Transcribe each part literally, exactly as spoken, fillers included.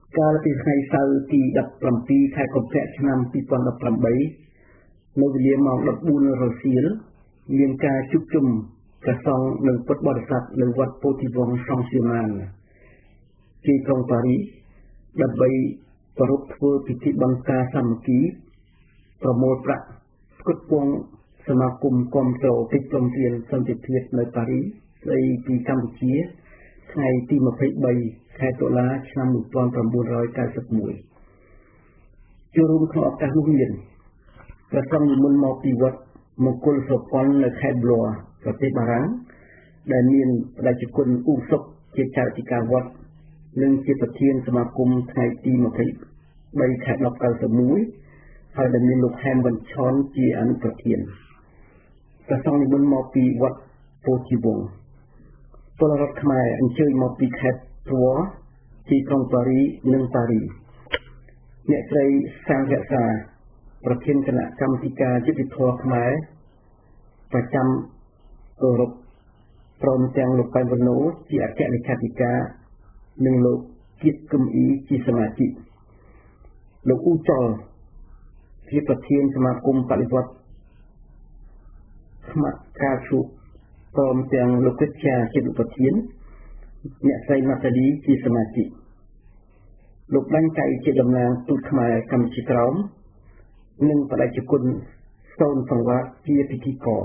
កាលពីថ្ងៃសៅរ៍ទីដប់ប្រាំពីរខែកុម្ភៈឆ្នាំពីរពាន់ដប់ប្រាំបីនៅវេលាម៉ោងដប់បួនរសៀលមានការជួបជុំព្រះសង្ឃនិងពុទ្ធបរិស័ទនៅវត្តពោធិវង្សសង្ឃសៀមានទីក្រុងប៉ារីសដើម្បីប្រារព្ធធ្វើពិធីបង្ការសាមគ្គីប្រមូលប្រាក់ផ្គត់ផ្គង់សមាគមគាំទ្រកិច្ចព្រមព្រៀងសន្តិភាពនៅប៉ារីសស្ដីពីកម្ពុជាថ្ងៃទីម្ភៃបីខែតុលាឆ្នាំmột nghìn chín trăm chín mươi mốtចូលរួមក្នុងឱកាសនោះមានព្រះសង្ឃនិមន្តមកពីវត្តមង្គលសកលនៅខេត្ត Blois ប្រទេសបារាំងដែលមានបដិជគុណឧសុកជាចៅអធិការវត្តនិងជាប្រធានសមាគមថ្ងៃទីម្ភៃបីខែដប់chínមួយហើយដែលមានលោកហែមវ៉ាន់ឆនជាអនុប្រធានព្រះសង្ឃនិមន្តមកពីវត្តពោធិវង្សពលរដ្ឋខ្មែរអញ្ជើញមកពីខេត្តTroyesទីក្រុងប៉ារីសនិងប៉ារីសអ្នកស្រីសាងរក្សាប្រធានគណៈកម្មាធិការយុតិធធម៌ខ្មែរប្រចាំអឺរ៉ុបព្រមទាំងលោកប៉ែនវណ្ណូជាអគ្គលេខាធិការនិងលោកគៀតគឹមអ៊ីជាសមាជិកលោកអ៊ូចលជាប្រធានសមាគមបដិវត្តខ្មាក់ការឈូកព្រមទាំងលោកគិតជាជាប្រធានអ្នកស្រីម៉ាតាឌីជាសមាជិកលោកដាញ់កៃជាតំណាងទូតខ្មែរកម្ពុជាក្រោមនិងបដិជគុណសូនសង្វាតជាពិធីករ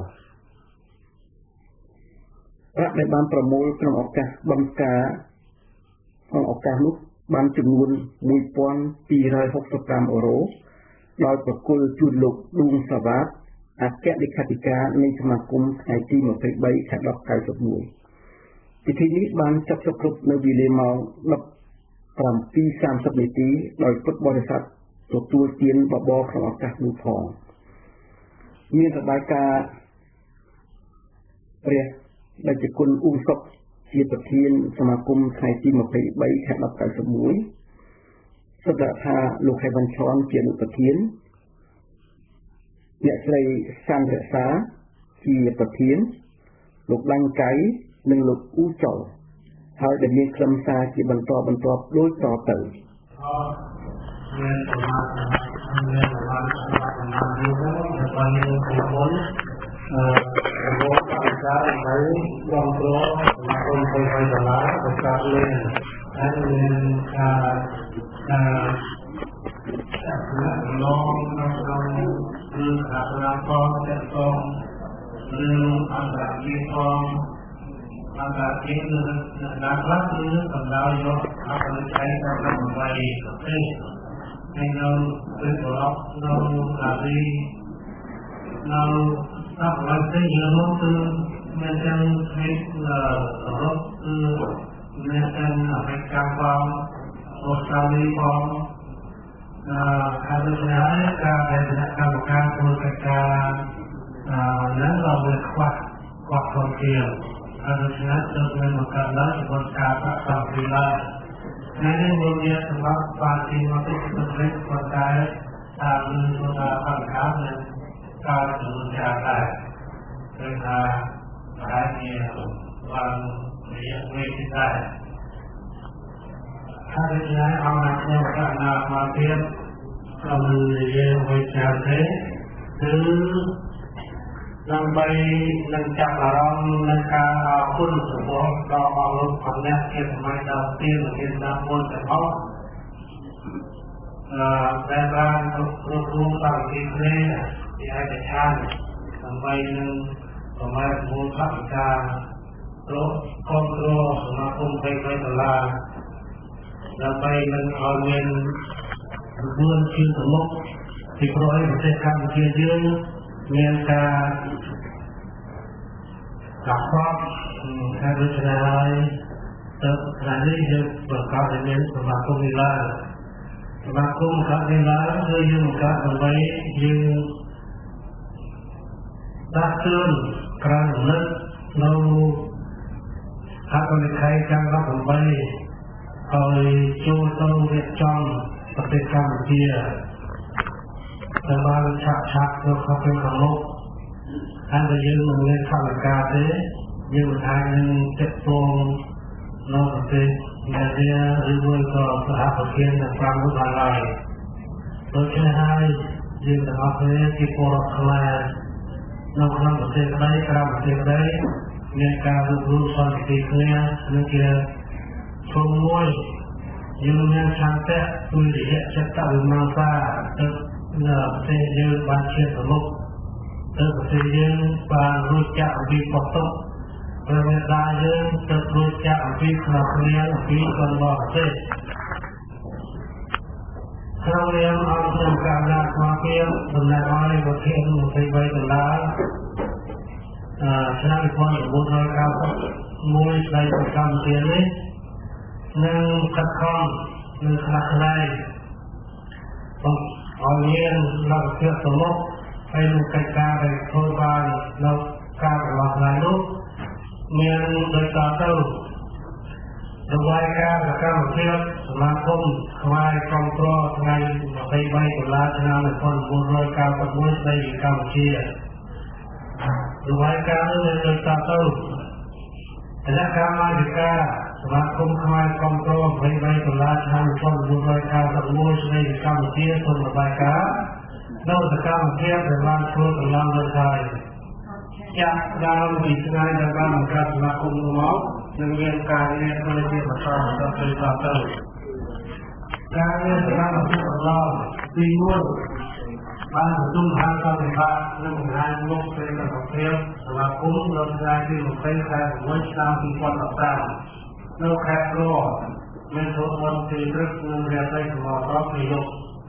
ប្រាក់ដែលបានប្រមូលក្នុងឱកាសបង្ការក្នុងឱកាសនោះបានចំនួនមួយពាន់ពីររយហុកសិបប្រាំអឺរ៉ូដោយប្រគល់ជូនលោកឌួងសាវ៉ាតអគ្គលេខាធិការនៃសមាគមថ្ងៃទីម្ភៃបីខែដប់chínមួយពិធីនេះបានចាប់ផ្ដើមគ្រប់នៅវេលាម៉ោងដប់ប្រាំពីរសាមសិបនាទីដោយពុទ្ធបរិស័ទទទួលទានបបរក្នុងឱកាសនោះផងមានរបាយការណ៍ព្រះបដិជគុណឧសុកជាប្រធានសមាគមថ្ងៃទីម្ភៃបីខែដប់chínមួយសត្វថាលោកហៃវ៉ាន់ឆនជាអនុប្រធានអ្នកស្រីសាន់រក្សាជាប្រធានលោកដាញ់កៃនិងលោកអ៊ូចលហើយដែលមានខ្លឹមសារជាបន្តបន្ទាប់ដូចតទៅមានសមាជិកមានសមាជិកសមាជិកដែលបានចូលរួមអឺរបស់អង្គការនៅក្រុមគ្រួសារសមាគមបីដុល្លារប្រកាសលេងហើយមានការការចាត់លំនៅក្នុងគឺអារាផងចាត់ផងឬអន្តរជាតិផងអន្តរជាតិគឺណាខ្លះគឺសម្ដៅយកអបរិច្ឆេទដល់ដើម្បីប្រទេសហើយនៅគឺបរោះនៅអារីនៅអបរិច្ឆេទយើងនោះគឺមានទាំងគេអឺរ៉ុបគឺមានទាំងអាមេរិកផងអូស្ត្រាលីផងអឺហើយដូចនេះការដែលគណៈកម្មការធ្វើកិច្ចការអឺនឹងเราវាខ្វះខ្វះធនធានហើយដូច្នេះត្រូវមានបង្កើតឡើងចំនួនការប្រាក់សម្ភារៈហើយនេះមានសម្រាប់បានទីមកទីប្រទេសប៉ុន្តែតាមមានថាអង្គការមានការជំរុញការដែរគឺថាអាចមានបានរយៈពេលទីដែរហើយដូច្នេះអង្គការខ្ញុំក៏ណាមកទៀតក្នុងរយៈពេលច្រើនទេគឺដើម្បីនឹងចាប់អារម្មណ៍នឹងការអរគុណចំពោះដល់អស់លោកផងអ្នកជាសម័យដល់ទៀនជាតាមមុនទាំងអស់អឺតែបានគ្រប់គ្រងតាមវិធីគ្នាជាឯកច្ឆានដើម្បីនឹងប្រមាណមូលថវិការកគ្រប់គ្រងសមាគមបីបីដុល្លារដើម្បីនឹងឲ្យមានរួនជាទៅមុខពីព្រោះឯប្រទេសកម្ពុជាយើងមានការកាប់បហើយដូចនេះហើយទៅថ្ងៃនេះយើងប្រកាសឲ្យមានសមាគមនេះឡើងសមាគមកាត់នេះឡើងគឺយើងបង្កើតដើម្បីយើងដាស់តឿនក្រៅរំលឹកនៅអបនិខ័យចាំរាប់ដើម្បីឲ្យចូលទៅរៀបចំប្រទេសកម្ពុជាតែបានឆាក់ឆាក់ទៅខាងខាងមុខហើយតែយើងមិនមានថវិកាទេយើងមិនអាចនឹងចិត្តពងនៅប្រទេស nhà dia ribuan ko sahabatnya dan pramu balai. Tôi hai riêng là học thế thì phổ là nông lâm của thế đấy, cao của thế đấy, nên cao được luôn son thì kia nên kia không môi nhưng nên sáng tệ tôi để hiện chất tạo mang ra tức là thế như ban chuyện của lúc tức là thế như ban rút chạm vì hoạt động và người ta như tức rút chạm vì khảo nghiệm vì còn bỏ thế Kalau yang orang yang kerana kematian benar orang yang berkhian mesti baik benar. Senang pun bukan kau mui dari program ini, neng tekam neng kelas lain. Orang yang nak siap semua, hay mereka dari korban nak kau orang lain, yang mereka tahu. Đối các là các một thiết mà không ngoài trong pro ngay bay bay của lá cho nên là con buôn rơi cao con buôn đây cao một chia đối các là người ta đâu thế là các mai thì các mà không ngoài trong pro bay bay của lá cho nên con buôn rơi cao con buôn đây cao một chia còn một vài cá đâu là cao một chia để làm cho từ làm lên thời chắc đang bị ngay đang làm một cái mà không đủ máu dengan karya menjadi besar sampai batal. Karya dalam Allah timur, bantung harta tempat dengan luk dengan hotel, selakum lagi mungkin saya mengucapkan import besar. Luk hero, menurut tidur menjadi kemotor hidup.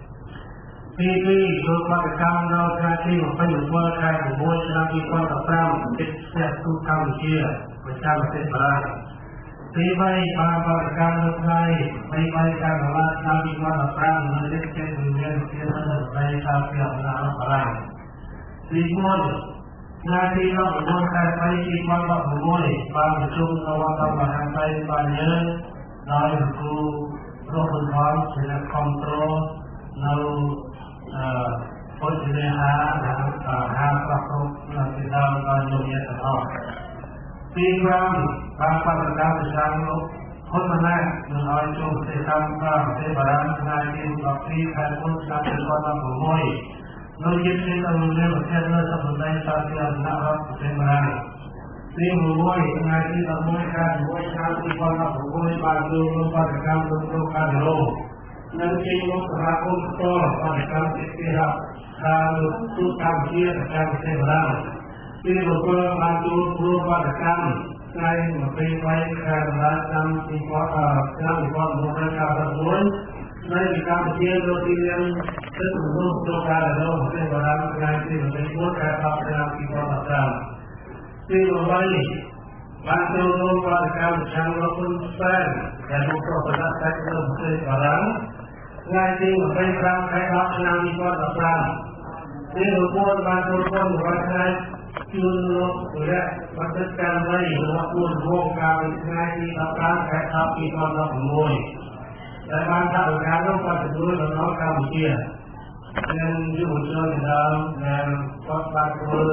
Ini beberapa kali lagi mungkin membuat mengucapkan import besar, tidak suka dia. Macam sebelah. Tibai pada kali lain, tibai kali lain Nabi Muhammad perang menjadi dunia kita dari kafir dan perang. Timur, nantiเราบนการไปที่มันแบบมวยบางช่วงเราทำมาทางไปบางเยอะเราดูโรคคนท้องเป็นคอนโทรลเราพ้นจากหาหาประสบเราติดตามการดูแลตลอดปีกลางบางปัจจัยประชาชนคนมาแรกหนึ่งร้อยช่วงเสียการกลางเสียบารันนายที่ต่อปีแทนคนการเป็นคนทำหัวมวยเรายึดที่เราเรียกว่าเช่นเรื่องสมุนไพรตาเสียนนะครับเป็นบารันที่หัวมวยนายที่เรามวยการมวยการที่คนทำหัวมวยบางดูรูปปัจจัยรูปรูปการโลนั่นจริงรูปราคาตัวปัจจัยที่เสียการรูปการเชี่ยการเสียบารันที่เราเพิ่มมาดูรูปปัจจัยในปีไว้การรักษาที่พอต่อการที่พอดูแลการรักษาในการเชี่ยวโดยเรียนซึ่งรูปตัวการเราเป็นบางงานที่เป็นผู้การทำงานที่พอต่อการที่เราไว้บางตัวรูปปัจจัยช่างเราเป็นแฟนแต่รูปตัวปัจจัยเราเป็นบางงานที่เป็นการใช้รับงานที่พอต่อการที่เราพูดบางตัวคนบางงานจุลโลกและวัฏจักรไว้หัวพูดโลกการงานที่เราการแข่งขันที่เราต้องมวยแต่บางครั้งการต้องการจะดูเราต้องการเชี่ยยังอยู่บนเรือดาวยังก็บางคน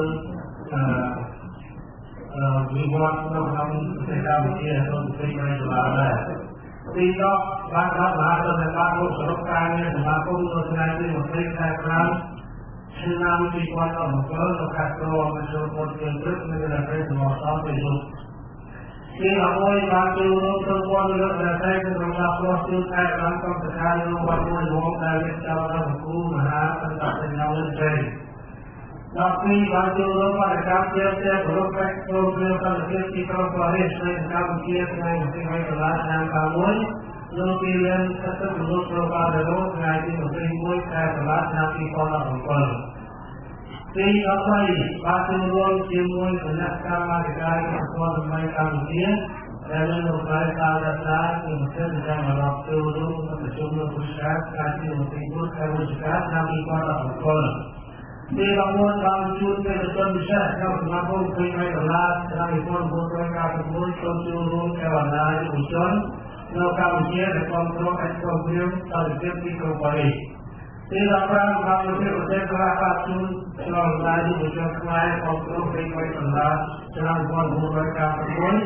มีวันต้องทำสิ่งการเชี่ยต้องเป็นไปตลอดเลยที่ก็บางครั้งมาจนในบางโลกสรุปการเนี่ยบางคนตัวงานที่มันเป็นการครั้งฉันนำที่วันเราเกิดเราขัดตัวมันจะปวดเกินรึไม่ได้เป็นสมองซ้อมเป็นสุดที่เราโวยบางตัวเราตัววันเราจะใช้เป็นเราเราตัวสุดท้ายเราต้องจะใช้เราวันวันหลวงแต่เจ้าเราคู่มหาตั้งแต่เป็นเราเองเราที่บางตัวเราไปการเชื่อเชื่อเราไปตัวเราตั้งแต่ที่เราตัวเองในการเชื่อในสิ่งที่เราทำการมุ่งเราที่เรียนก็ต้องรู้ตัวว่าเราในที่เราเป็นมุ่งแต่เราทำที่คนเราคน ที่เอาไปบางตัวรวมจิมวยคณะกรรมการคนใหม่การเรียนแต่เรื่องการการรักษาที่มันเป็นการรับตัวรู้ประชุมผู้ชาการที่มันเป็นผู้การผู้ชาทำที่คนเราคนที่เราโอนบางจุดเป็นต้นวิชาเข้ามาพูดคุยไม่ตลอดทำให้คนพูดคุยการพูดคุยจุดรู้แค่วันไหนผู้ชนเราการเชื่อในความรู้ในความเรียนตอนเรียนที่เราไปที่เราพร้อมทำให้เราได้กล้าพัฒนาเราได้ดูจากใครความรู้เป็นไปตลอดจะนำความรู้ในการพูด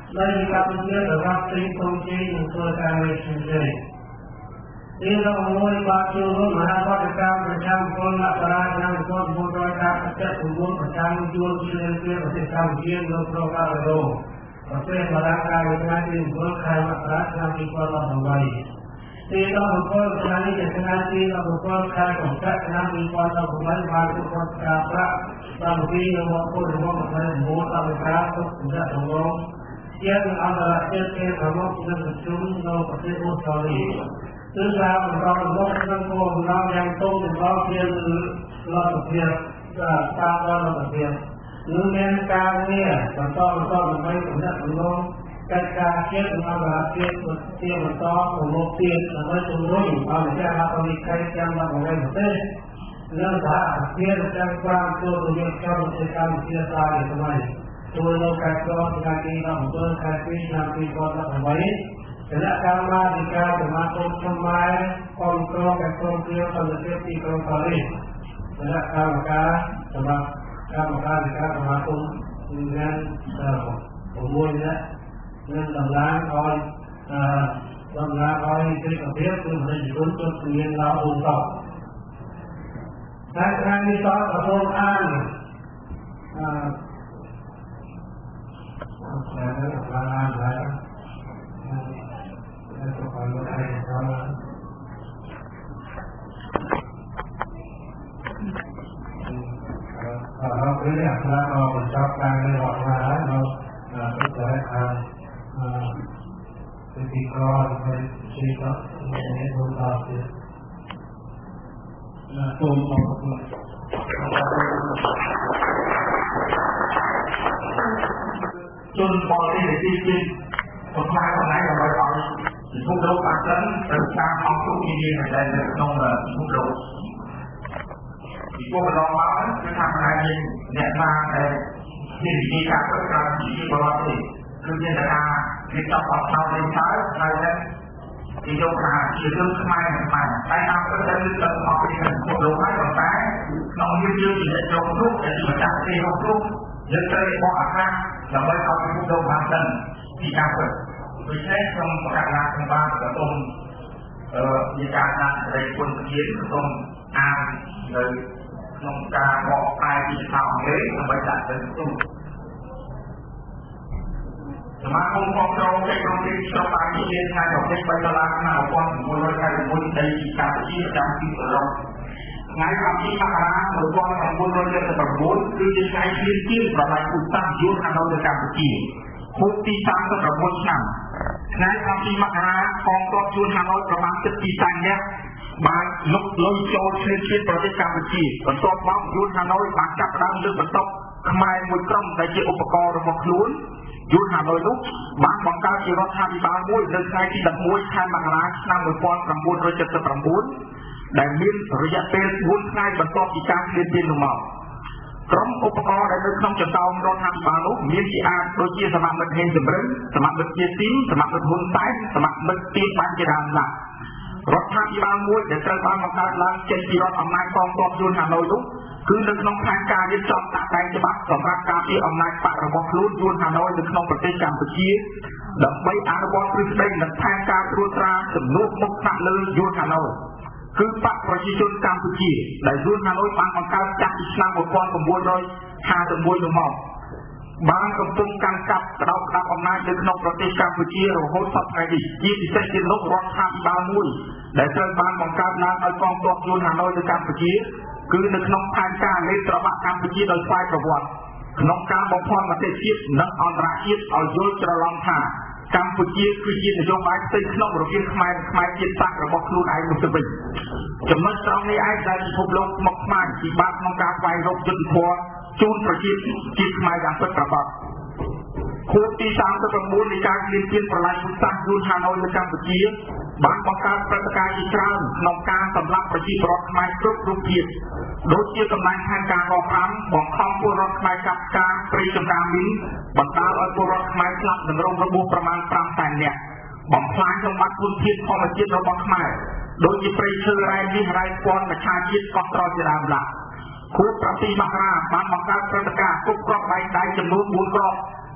đây là cái chuyện ở các tỉnh công ty những cơ quan về sinh viên đây là ngôi ba chiều lúc mà có được cao một trăm con là ra năm con một đôi ta sẽ cùng bốn một trăm chuông chuyên chuyên và sẽ tham chuyên lúc đó cả rồi và sẽ mà ra cả những cái gì cũng khai mà ra năm đi qua là một ngày thì đó một con cái này cái này thì là một con khaiของcác năm đi qua là một ngày mà một con cả ra và một khi một con một con một một là một cái cũng sẽ đồng lòng yang adalah cerita kamu dan berjumpa dengan pertemuan kali. Teruslah berdoa dengan orang yang tahu bahwa dia lalu dia tahu lalu dia. Numen kami berdoa berdoa dengan tidak belum kekasih dengan berhasil dia berdoa kemudian sampai turun kalau dia akan dikai yang bagaimana betul. Lalu dia akan kurang tu dia kalau dia dia tahu kembali. Tolong kacau dengan kita untuk kasih nanti kota terbaik. Tidak karena jika termasuk semai kontrol kontrol kondisi di kontroli. Tidak karena sebab karena jika termasuk dengan umumnya dengan tengah oleh tengah oleh istri kerja itu menjadi untuk ingin lalu untuk. Dan kami tahu persoalan saya berkenalan dengan saya berkenalan dengan kalau ini adalah kalau mencapai kewajaran kalau berkaitan ketika kita ini berhasil nah contoh chôn bò đi để đi đi một hai con này là bài hỏi thì phút đấu bản thân từ xa không có gì gì này đây là không là phút đấu thì cô phải lo báo cái thằng này nhìn nhận ra để nhìn đi cả tất cả chỉ đi vào thì cứ như là cái tập học sau đến trái này đấy thì đâu là chỉ lương mai mà tay nào có thể lương tập học thì mình phút đấu hai còn cái nó như như chỉ để trồng thuốc để mà chặt thì không thuốc dân chơi bỏ ra là mới có cái phút đấu bản thân thì cao hơn vì thế trong các là trong ba của tôi như các là đây quân chiến của tôi an rồi trong ca bỏ tay thì sao thế là mới đạt đến tôi mà không có đâu cái công ty cho ba cái liên hai đầu tiên bây giờ là nào con của tôi hay là muốn đây thì cả cái gì trong khi ở đâu ngày hôm nay mà ra một conของคนเราจะแบบโหดคือจะใช้เลี้ยงจิ้มประมาณอุตสาหยุทธ์เราจะการไปกี่คุกตีสามสำหรับคนช่างในคำที่มหากองทัพยุทธ์ฮานอยประมาณสิบปีสันเนี่ยบางนกลอยโจรเชื่อเชื่อประเทศกัมพูชีบรรทบบ้องยุทธ์ฮานอยบางจับดังดึงบรรทบขมายมวยกล้องในเจ้าอุปกรณ์ระบบลุ้นยุทธ์ฮานอยลุกบางบังการที่รถทางบางมวยเดินในที่ดับมวยแทนมหาชนามวยปอนประมูลโดยเจ็ดสิบประมูลได้มีระยะเป็นวุ้นง่ายบรรทบอีกการเรียนเรียนลงมากรมอุปกรณ์ได้เดินเข้าจับดาวรถทางบางลุกมีที่อาโดยที่สมัครเป็นเฮงสมรึงสมัครเป็นเจียซิมสมัครเป็นหุ่นไต้สมัครเป็นตีบันเจดานหลักรถทางบางมวยเดินเจอบางบังการล้างเจนจีรถอำนาจกองทัพยุทธ์ฮานอยลุกคือในขนมทางการยึดจอมตะแคงฉบับสำหรับการที่อำนาจปะระบบลุ้นยุทธ์ฮานอยในขนมประเทศกัมพูชีดับใบอาณาบอลคือได้ในทางการตรวจตราสำนุกมุกตะเลยยุทธ์ฮานอยคือปะประชาชนกัมพูชีได้ยุทธ์ฮานอยบางบังการจับอิสลามบทความสมบูรณ์โดยหาสมบูรณ์ลงมาบางกำปงการกับเราดับอำนาจในขนมประเทศกัมพูชีเราโหดสับไงดียี่สิบเซนติลกรถทางบางมุยได้เจอบางบังการนั้นเอากองทัพยุทธ์ฮานอยในกัมพูชีคือในขนมทางการในตระบักกัมพูชีโดยฝ่ายประวัติขนมการบงพรประเทศจีนนักอันตรายจีนเอาโยนจะลองท่ากัมพูชีคือจีนนโยบายติดขนมระเบียบขมายขมายจีนตั้งระบบครูไอ้มุสลิมจำนวนสองในไอ้ได้พบโลกมากมายที่บ้านขนมการไฟรบจนพัวจูนประชีพจีนขมายอย่างเป็นระบบคูตีสามจะประมูลในการเรียนเรียนประหลาดยุทธศาสตร์ยุทธฮานอยในกัมพูชีบ้านบังการประกาศอีกครั้งขนมการสำหรับประชีพรถขมายครบรูปเกียรติโดยเชื่อกำลังทางการรอพร้ำบอกข้อมูลรถขมายกับการปรีจำการมิ้นบรรดาเอาตัวรถขมายกลับในโรงระบุประมาณสามแสนเนี่ยบังพลายจังหวัดพุนพิษพอมาจีนเราบังขมายโดยจะปรีเชื่อไรวิหารปอนประชาชนก็ตรอจะดามหลักคูปฏิมาราบ้านบังการประกาศกุกกรอบใบได้จำนวนบุญกรอบ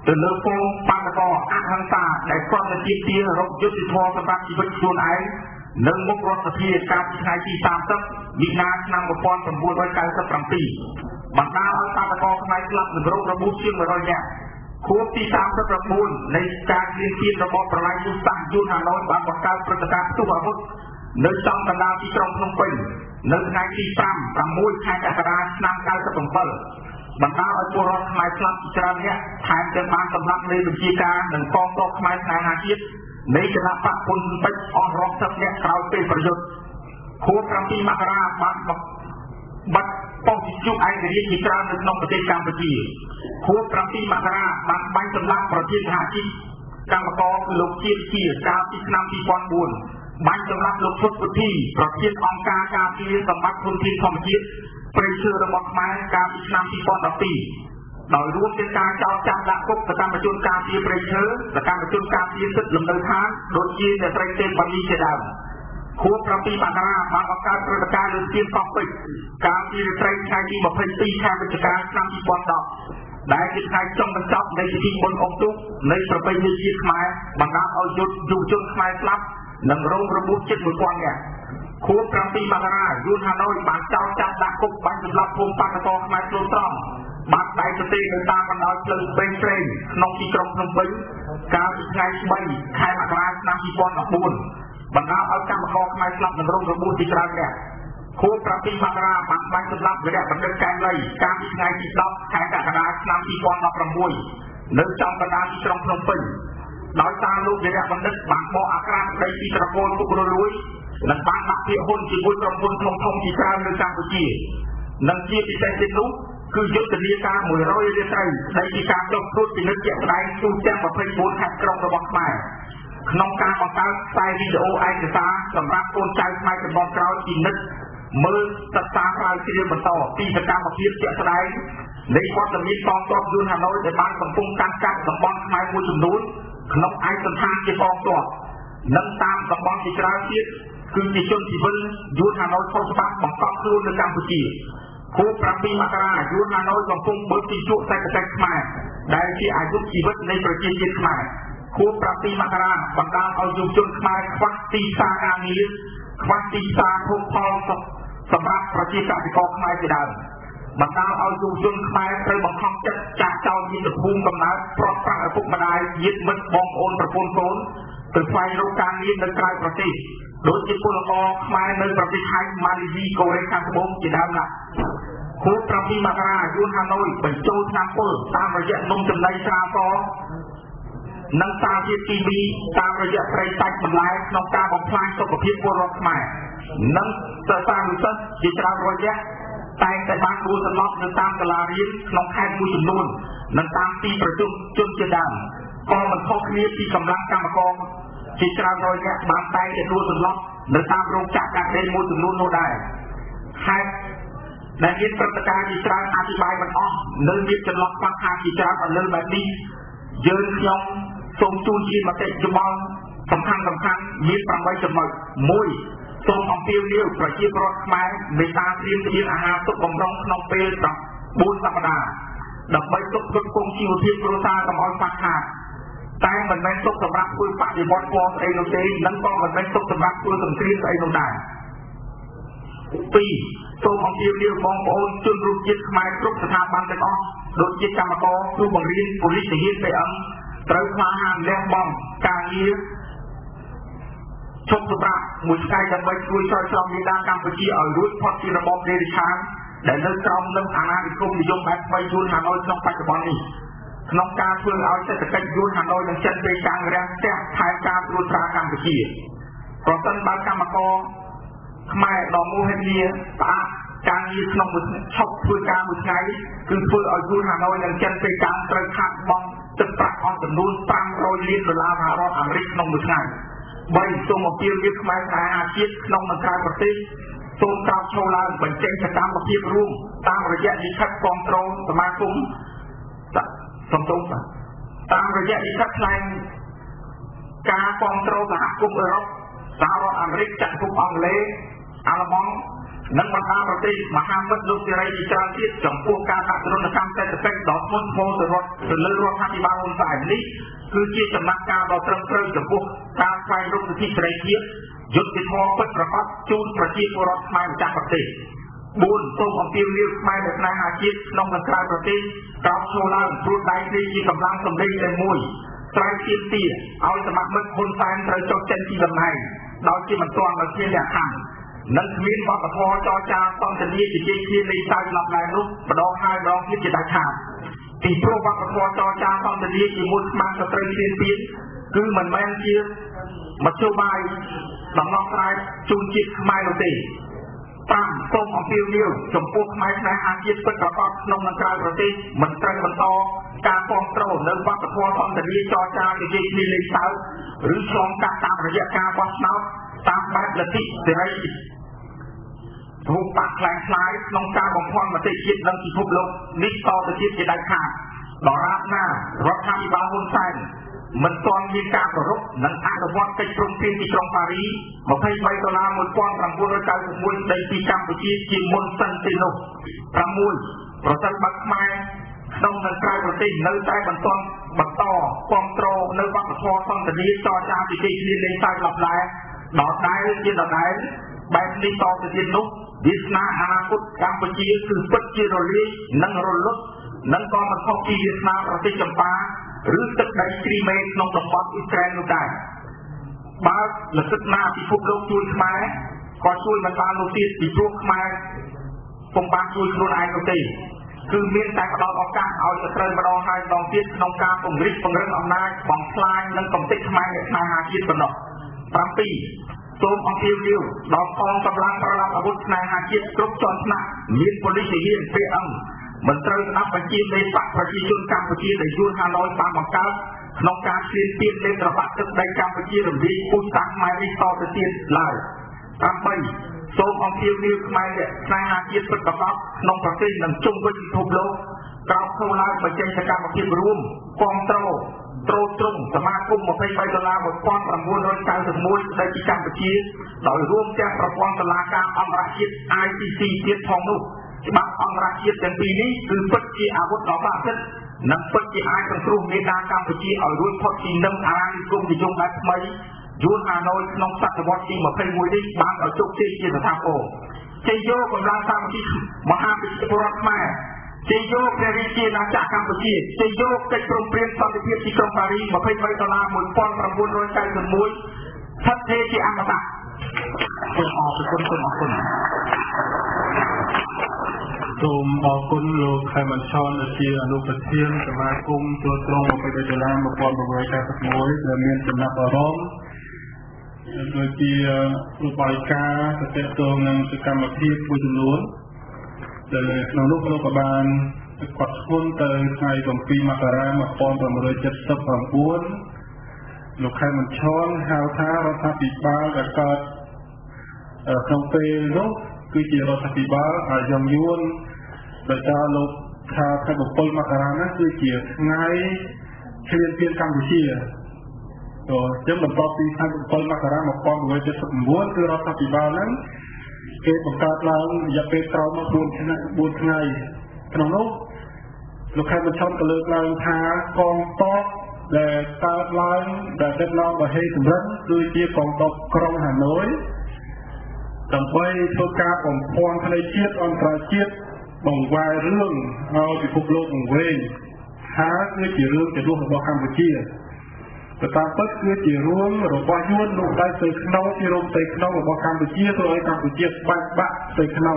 từ lớp phố ban có ác hăng ta để con là chi tiêu rộng chút thì thua sắp chỉ vật chuồn ấy nâng mốc rốt là thi cao hai chi tam tấp Việt Nam năm một con tầm buôn với cao sắp trăm tỷ bằng đao ở ban có không ai lắp được rộng ra bút chương và rồi nhạc khuที่สามสำหรับบุญในการเรียนเรียนระบบประลายยุติยุนฮานอยบางประการประการทุกอาวุธในจังหวัดดาวที่ตรงพนมเปญในงานที่สามตามมุ้ยแข่งกระดานนำการสะสมเปิลบรรดาอัลกุรอานขมายคลับจานเนี้ยแทนจะมาสำหรับในบัญชีการหนึ่งกองตัวขมายนายอาชีพในคณะปะปนไปออกร้องทับเนี้ยเราเป็นประโยชน์คู่พระปีมกราบัตรบัตรป้องจุกไอเดียที่จานในนองประเทศกัมพูชีคู่พระปีมกราบัตรใบสำหรับประเทศอาชีพกรรมกรลูกเชียร์เชียร์การที่นำที่ปอนบุญใบสำหรับลูกพุทธที่ประเทศองค์การการที่สมบัติพื้นที่ธรรมชีพประเทศระบบไม้การที่นำที่ปอนดับปีโดยรวมเป็นการเจ้าจับละกุกประการประจุการที่ประเทศประการประจุการที่สุดลำดับท้ายโดยยืนในประเทศบัณฑิตเดาคู่พระปีมกราบางการประการเรื่องเตียนต้องปิดการที่ประเทศไทยที่มาเป็นปีแทนเป็นการนำที่ปอนดับได้ที่ไทยจงเป็นจับในที่บนองค์ตุกในประเพณีจีนขมายบรรดาเอายุดอยู่จนขมายสลับหนังโรงระบุจิตมือกวางเนี่ยคู่พระปีมกรายุนฮานอยบางเจ้าจับดักกุกบางจุดรับภูมิปัญญาขมายโลตรอมบางใดจะตีในตาบรรดาเพลิงเป็นเทรนนองที่ตรงพนมเปญการที่ไทยใบไทยมกรานำที่ปอนดับบุญบรรดาเอาจำขอขมายสลับหนังโรงระบุจิตรังเนี่ยคู่พระปีมกราบางใบจุดรับเรื่องบันเทิงการเลยการที่ไทยที่รับแทนกระดาษนำที่ปอนดับประมุยเนื้อจำบรรดาที่ตรงพนมเปญโดยตาลูกเรียกบันทึกบางโมอาคราในที่ตะโกนทุกรุ่ยรุ่ยนักบ้านนักเที่ยวหุ่นจีบุญกรมบุญทงทงจีการในกัมพูชีนักเที่ยวที่ใจติดลุกคือยุทธลีกาหมวยร้อยเรียไตในที่การลงทุนที่นึกเจ็บไรสู้แจ้งประเพณีบุญแห่งกรมระบบใหม่ขนมการของการใส่วิดีโอไอเดียสาสำหรับคนใจใหม่เป็นบอลกราวจีนึกมือตัดสารายที่เรียนบรรทอที่จะการประเพณีเจ็บไรในความจะมีกองทัพยูนฮานอยในบ้านสมพงษ์การจัดสมบัติใหม่มวยจุดนู้นขนมไอสันทานที่กองตัวนั่งตามสมบัติที่กราชีคือที่ชนที่เป็นยูนฮานอยเข้าสมัครบังคับครูในกัมพูชีคู่พระปีมกรายูนฮานอยสมพงษ์เบิร์ติจุใส่กระแสขมายได้ที่อายุชีวิตในประเทศจีนขมายคู่พระปีมกราบรรดาเอายุชนขมายควักตีซาอามีควักตีซาทุกพอสำหรับประเทศกองขมายที่ดังบรรดาเอายุชนขมายเคยบังคับจัดจากเจ้ายินภูมิกำนัดปลอดปราศจากบันไดยึดมัดบองโอนประพนโซนถึงไฟรูปการนี้ในกลายประเทศโดยที่พลกรขมายในประเทศไทยมาเลเซียเกาหลีใต้สมบูรณ์จีนดำละคู่พระปีมกรายูนฮานอยเป็นโจทย์นำเปิดตามระยะนมจำในชาฟอนังตาเทียทีวีตามระยะไตรตัดมันไล่นองตาของพลายสุขภาพพลรถขมายนังเสือสร้างวิสัยจีนดำระยะแต่แต่บางดูสล็อตในตามตลาดริมน้องแค่ดูจำนวนนันตามตีประจุจนจะดังกองมันข้อเคลียร์ที่กำลังกรรมกองจิตรารอยเนี่ยบางใจจะดูสล็อตในตามโรงจักรการเรียนมูจำนวนโนได้ให้ในยินประการจิตราอธิบายมันอ้อเนื้อยิบจะล็อกฟังทางจิตราเอาเนื้อแบบนี้ยืนยองทรงจูนจีมาเตะจุบอลสำคัญสำคัญยิบปรำไว้จมูกมุ้ยทรงของเปียวเลี้ยวประชีพรถไม้ในตาเตรียมเตรียมอาหารตุกบำรุงขนมเปรี้ยวบุญธรรมดาดับใบตุกตุกคงชีวเทียมโรซากับออยฟักขาดแต่มันไม่ตุกสำหรับคุยปะในบอลฟอร์ไอโนเต้นั่นก็มันไม่ตุกสำหรับคุยสมครีไอโนได้ปีทรงของเปียวเลี้ยวมองโอนจนรูปจิตไม้ทุกสถาบันเป็นอ้อโดยจิตกรรมกรผู้บังเรียนปุริสเฮียนไปอังเติมมาหางแรงบอมการเลี้ยชมสุภาพมุสไกจะไปช่วยช่วยชมในด้านกัมพูชีเอารุ่นพอที่ระบบเดลิชานแต่เรื่องกรมเรื่องอาณานิคมนิยมแบบไปยูนฮานอยtrongปัจจุบันนี้ขนมการเพื่อเอาเศรษฐกิจยูนฮานอยยังเช่นเป็นการแรงแจ้งทายการตรวจตรากัมพูชีเพราะต้นบางกรรมกรขมายดอกมูเฮเนียตาการยืนขนมมุสชอบเพื่อการมุสไกคือเพื่อเอายูนฮานอยยังเช่นเป็นการตระขาดบองตึกปรักออนจำนวนตั้งโรยลิ้นดอลลาร์สหรัฐอเมริกขนมมุสไกใบส่งออกเกี่ยวกับขมายสายอาชีพนองมันกลายประเทศส่งตามโชว์ลานบรรเจงชะตามประเทศร่วมตามระยะนิคัดกองโตรสมาคมสมทบตามระยะนิคัดแรงการกองโตรสหกรมยุโรปสหรัฐอเมริกจักรภพอังกฤษอัลบั้มនិងបណ្ដាប្រទេសមហាមិត្តលោកសេរីជាច្រើនទៀតចំពោះការដាក់ទរណកម្មសេដ្ឋកិច្ចដ៏ធ្ងន់ធ្ងរទៅរដ្ឋទៅលើរដ្ឋាភិបាលហ៊ុនសែននេះគឺជាចំណាត់ការដ៏ត្រឹមត្រូវចំពោះការស្វែងរកសិទ្ធិសេរីភាពយុត្តិធម៌ពិតប្រាកដជូនប្រជាពលរដ្ឋខ្មែរម្ចាស់ប្រទេសបួនសូមអំពាវនាវខ្មែរនៅស្នេហាជាតិក្នុងនិងក្រៅប្រទេសកោតឈរឡើងព្រួតដៃគ្នាជាកម្លាំងសម្លេងតែមួយស្រែកទាមទារឲ្យសមាជិកហ៊ុនសែនត្រូវចុះចេញពីតំណែងដោយជាមិនទាន់នៅជាលក្ខខណ្ឌនិងគ្មានវប្បធម៌ចរចាសន្ទនាជជែកគ្នាលេងសើចឡប់ឡែនោះម្ដងហើយម្ដងទៀតជាដាច់ខាតពីព្រោះវប្បធម៌ចរចាសន្ទនាជាមួយខ្មាំងសត្រូវគ្នាទៀតគឺមិនមែនជាមធ្យោបាយដំណោះស្រាយជូនជាតិខ្មែរនោះទេតាមសូមអំពាវនាវចំពោះខ្មែរស្នេហាជាតិពិតប្រាកដក្នុងនិងក្រៅប្រទេសមិនត្រូវបន្តការគ្រប់គ្រងនៅវប្បធម៌សន្ទនាចរចានិយាយគ្នាលេងសើចឬឆ្លងកាត់តាមរយៈការបោះឆ្នោតតាមបែបលទ្ធិសេរីរូបបាក់ខ្លាំងខ្លាយក្នុងការបំផន់មតិជាតិនិងពិភពលោកនេះតទៅទៀតជាដាច់ខាតដរាបណារដ្ឋាភិបាលហ៊ុនសែនមិនទាន់មានការគោរពនិងអនុវត្តកិច្ចព្រមព្រៀងទីក្រុងប៉ារីម្ភៃបីដុល្លារមួយពាន់ប្រាំបួនរយកៅសិបមួយស្ដីពីកម្ពុជាជាមុនសិនទេនោះប្រាំមួយប្រសិនបើខ្មែរក្នុងនិងក្រៅប្រទេសនៅតែបន្តបន្តគ្រប់គ្រងនៅវប្បធម៌សន្ទនាចរចាពីទីគ្នាលេងសើចឡប់ឡែដល់ដែរជាដដែលបែបនេះតទៅទៀតនោះវាសនាអនាគតកម្ពុជាគឺពិតជារលាយនិងរលត់និងក៏មិនខុសពីវាសនាប្រទេសចម្ប៉ាឬទឹកដីគ្រីមេក្នុងតំបន់អ៊ីស្រាអែលនោះដែរបើលទ្ធិណាពិភពលោកជួយខ្មែរក៏ជួយមិនបាននោះទៀតពីព្រោះខ្មែរពុំបានជួយខ្លួនឯងនោះទេគឺមានតែផ្ដល់ឱកាសឲ្យទៅត្រូវម្ដងហើយម្ដងទៀតក្នុងការពង្រីកពង្រឹងអំណាចបំផ្លាញនិងកំទេចខ្មែរនៅស្នេហាជាតិប៉ុណ្ណោះប្រាំពីរសូមអំពាវនាវដល់កងកម្លាំងប្រឡាប់អាវុធស្នេហាជាតិគ្រប់ជាន់ថ្នាក់មានប៉ូលីសទាហាន ពី អឹម មិនត្រូវស្ដាប់បញ្ជានៃបកប្រជាជនកម្ពុជាដែលយួនហាឡូយបានបង្កើតក្នុងការឈ្លានពានលេបត្របាក់ទឹកដីកម្ពុជារំលាយពូជសាសន៍ខ្មែរនេះតទៅទៀតឡើយប្រាំបីសូមអំពាវនាវខ្មែរស្នេហាជាតិពិតប្រាកដក្នុងប្រទេសនិងជុំវិញពិភពលោកក្រោកឈរឡើងបញ្ចេញសកម្មភាពរួមគ្រប់គ្រងត្រួតត្រងសមាគមម្ភៃបីដុល្លារមួយពាន់ប្រាំបួនរយកៅសិបមួយស្ដីពីកម្ពុជាដោយរួមទាំងប្រព័ន្ធតុលាការអន្តរជាតិ ไอ ซี ซี ទៀតផងនោះច្បាប់អន្តរជាតិទាំងពីរនេះគឺពិតជាអាវុធដ៏បរិសុទ្ធនិងពិតជាអាចសង្គ្រោះមេដាកម្ពុជាឲ្យរួចផុតពីនឹមអាណានិគមនិយមបែបថ្មីយួនហាណូយក្នុងសតវត្សទីម្ភៃមួយនេះបានឲ្យជោគជ័យជាស្ថាពរជ័យយកកម្លាំងសាមគ្គីមហាប្រជាពលរដ្ឋខ្មែរជ័យយកព្រះរាជាណាចក្រកម្ពុជាជ័យយកកិច្ចព្រមព្រៀងសន្តិភាពទីក្រុងប៉ារីម្ភៃបីដុល្លារមួយពាន់ប្រាំបួនរយកៅសិបមួយស្ថិតទេជាអមតៈសូមអរគុណសូមអរគុណសូមអរគុណលោកខេមឆនជាអនុប្រធានសមាគមត្រួតត្រងម្ភៃបីដុល្លារមួយពាន់ប្រាំបួនរយកៅសិបមួយដែលមានចំណាប់អារម្មណ៍ដូចជាឧបាយការទៅទាក់ទងនឹងសកម្មភាពមួយចំនួនដែលក្នុងនោះលោកក៏បានគាត់ស្គាល់ទៅថ្ងៃទីពីរមករាមួយពាន់ប្រាំមួយសិបប្រាំបួនលោកខេមឆនហៅថារដ្ឋាភិបាលដែលកើតក្នុងពេលនោះគឺជារដ្ឋាភិបាលអាយ៉ងយួនដែលថាលោកថាថ្ងៃទីbảyមករានេះគឺជាថ្ងៃឈ្លានពានកម្ពុជាતોចឹងបន្ទាប់ពីថ្ងៃទីbảyមករាមួយពាន់ប្រាំមួយសិប៩គឺរដ្ឋាភិបាលហ្នឹងគេបង្កើតឡើងរយៈពេលក្រោយមកបួនថ្ងៃបួនថ្ងៃក្នុងនោះលោកខេមឆនក៏លើកឡើងថាកងទ័ពដែលកើតឡើងដែលដឹកនាំដោយហេសម្រិទ្ធគឺជាកងទ័ពក្រុងហាណូយដើម្បីធ្វើការបំភាន់ផ្នែកជាតិអន្តរជាតិបង្វែររឿងឲ្យពិភពលោកវង្វេងថាគឺជារឿងជារស់របស់កម្ពុជាតែតាមពិតគឺជារឿងរបស់យួនលោកដៃទៅក្នុងជារំទៅក្នុងរបស់កម្ពុជាធ្វើឲ្យកម្ពុជាបាក់បាក់ទៅក្នុង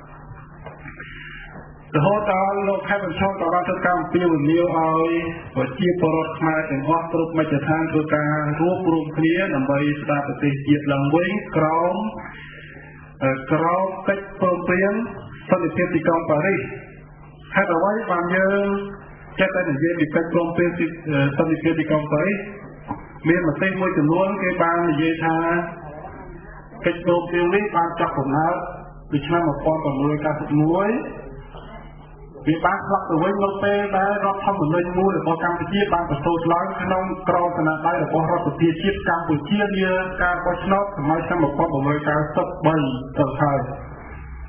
រហូតដល់លោកខេមឆនក៏បានធ្វើការអំពាវនាវឲ្យប្រជាពលរដ្ឋខ្មែរទាំងអស់គ្រប់មជ្ឈដ្ឋានធ្វើការរួបរวมគ្នាដើម្បីស្ដារប្រទេសជាតិឡើងវិញក្រោមក្រោមកិច្ចព្រមព្រៀងសន្តិភាពទីក្រុងប៉ារីសហេតុអ្វីបានយើងចេះតែនិយាយពីកិច្ចព្រមព្រៀងសន្តិភាពទីក្រុងប៉ារីសមានមតិមួយចំនួនគេបាននិយាយថាកិច្ចព្រមព្រៀងនេះបានចាប់កំណើតពីឆ្នាំmột nghìn tám trăm chín mươi mốtវាបានផ្លាស់ទៅវិញនៅពេលដែលរដ្ឋធម្មនុញ្ញមួយរបស់កម្ពុជាបានប្រសូតឡើងក្នុងក្រមស្នាដៃរបស់រដ្ឋសភាជាតិកម្ពុជានាការបោះឆ្នោតសម័យឆ្នាំmột nghìn tám trăm chín mươi baទៅហើយ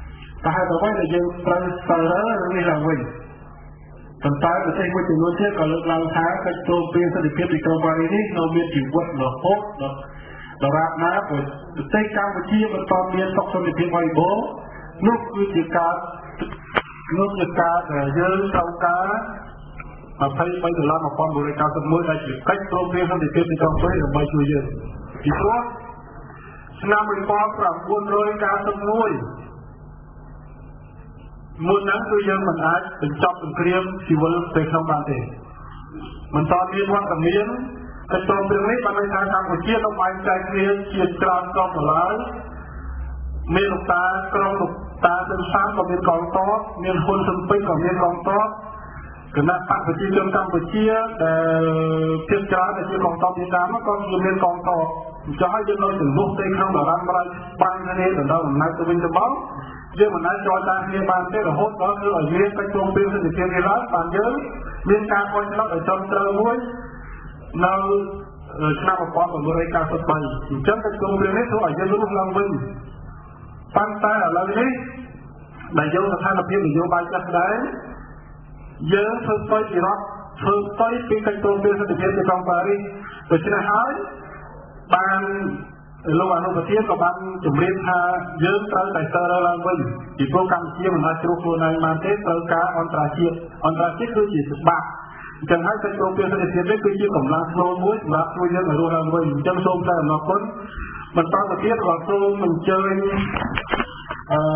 អ្វីដែលយើងត្រូវស្ទើរនេះឡើងវិញប៉ុន្តែប្រទេសមួយចំនួនទៀតក៏លើកឡើងថាកិច្ចព្រមព្រៀងសន្តិភាពទីក្រុងប៉ារីសនេះនៅមានជីវិតរហូតដល់ដរាបណាប្រទេសកម្ពុជាមិនទាន់មានសុខសន្តិភាពបរិបូរណ៍នោះគឺជាការនោះជាការដែលយើងត្រូវការ23ដុល្លារmột nghìn bốn trăm chín mươi mốtដែលជាកិច្ចព្រមព្រៀងសន្តិភាពទីក្រុងប៉ារីសដើម្បីជួយយើងពីព្រោះឆ្នាំmột nghìn chín trăm chín mươi mốtមុនហ្នឹងគឺយើងមិនអាចបញ្ចប់សង្គ្រាមស៊ីវិលទៅក្នុងបានទេមិនតមានវត្តមានកិច្ចព្រមព្រៀងនេះបានន័យថាកម្ពុជាต้องបែងចែកគ្នាជាច្រើនក្រុមទៅឡើយមានលោកតាក្រុមលោកតាទាំងសាមក៏មានកងទ័ពមានហ៊ុនស៊ុនពេជ្រក៏មានកងទ័ពគណៈបកប្រជាជនកម្ពុជាដែលភាគច្រើនជាកងទ័ពវៀតណាមក៏មានកងទ័ពអញ្ចឹងហើយយើងនៅជំនួសទៅក្នុងដរាបរាជបាញ់គ្នាទៅដល់អំណាចទៅវិញទៅមកយើងមិនអាចចរចាគ្នាបានទេរហូតដល់គឺឲ្យមានកិច្ចព្រមព្រៀងសន្តិភាពនេះឡើងបានយើងមានការបោះឆ្នោតឲ្យត្រឹមត្រូវមួយនៅឆ្នាំmột nghìn chín trăm chín mươi baអញ្ចឹងកិច្ចព្រមព្រៀងនេះធ្វើឲ្យយើងរស់ឡើងវិញប៉ុន្តែឥឡូវនេះដែលយើងស្ថានភាពនយោបាយចាស់ដែរយើងធ្វើស្វ័យពីរដ្ឋធ្វើស្វ័យពីកិច្ចព្រមព្រៀងសន្តិភាពទីក្រុងប៉ារីសដូច្នេះហើយបានលោកអនុប្រធានក៏បានជម្រាបថាយើងត្រូវតែស្ទើរឡើងវិញពីព្រោះកម្ពុជាមិនអាចជ្រុះខ្លួនឯងបានទេត្រូវការអន្តរជាតិអន្តរជាតិគឺជាច្បាប់អញ្ចឹងហើយកិច្ចព្រមព្រៀងសន្តិភាពនេះគឺជាកម្លាំងស្នូលមួយសម្រាប់ជួយយើងឲ្យរស់ឡើងវិញអញ្ចឹងសូមតែអំណរគុណបន្តទៅទៀតក៏សូមអញ្ជើញអឺ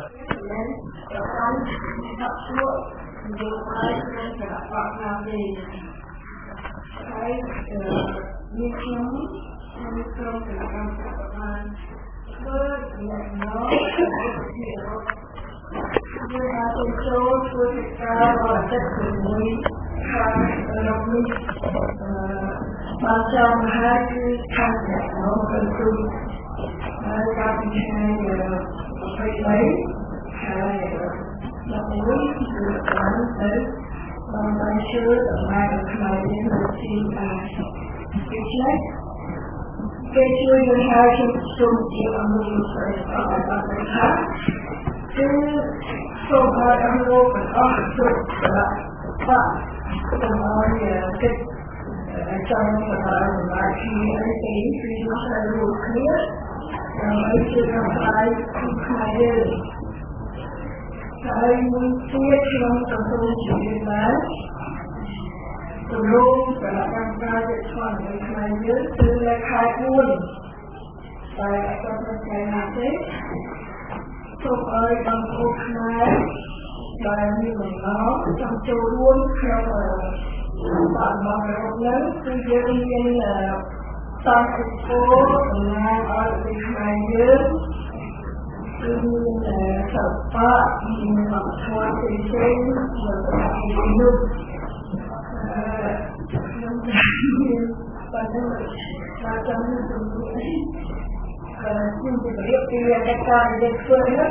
មានខ្ញុំមានក្រុមប្រចាំប្រមាណធ្វើយ៉ាងណាយើងអាចចូលជួយការបរិយាកាសមួយខាងលោកនេះបានចាំហើយគឺខាងរបស់គឺហើយការពិចារណាទៅហើយហើយដល់មួយគឺបានទៅបានបានជួយដល់ផ្នែកនេះទីអាគេជួយគេជួយយើងឲ្យជំនួយជាអនុស្សាវរីយ៍អបអរសាគឺសូមឲ្យអនុលោកអស់ជួយបាទបាទសូមឲ្យកិច្ចចាំដល់មកជាអីទីគឺមករួមគ្នាហើយជួយឲ្យខ្មែរយើងហើយមួយទៀតក្នុងកំពុងជាបានទំនោរសម្រាប់ការការវិឆ្លងនៃខ្មែរយើងគឺនៅខែបួនតែអត់ទៅថ្ងៃណាទេសូមឲ្យបងប្អូនខ្មែរដែលមានបំណងចង់ចូលរួមក្នុងបានមករបស់នេះគឺយើងមានតាមអីពោដំណើរឲ្យពីខ្មែរយើងគឺមានសព្វមានវប្បធម៌ផ្សេងៗនៅក្នុងនោះបាទបាទចាំមើលទៅអឺខ្ញុំជម្រាបពីកិច្ចការដែលធ្វើនេះ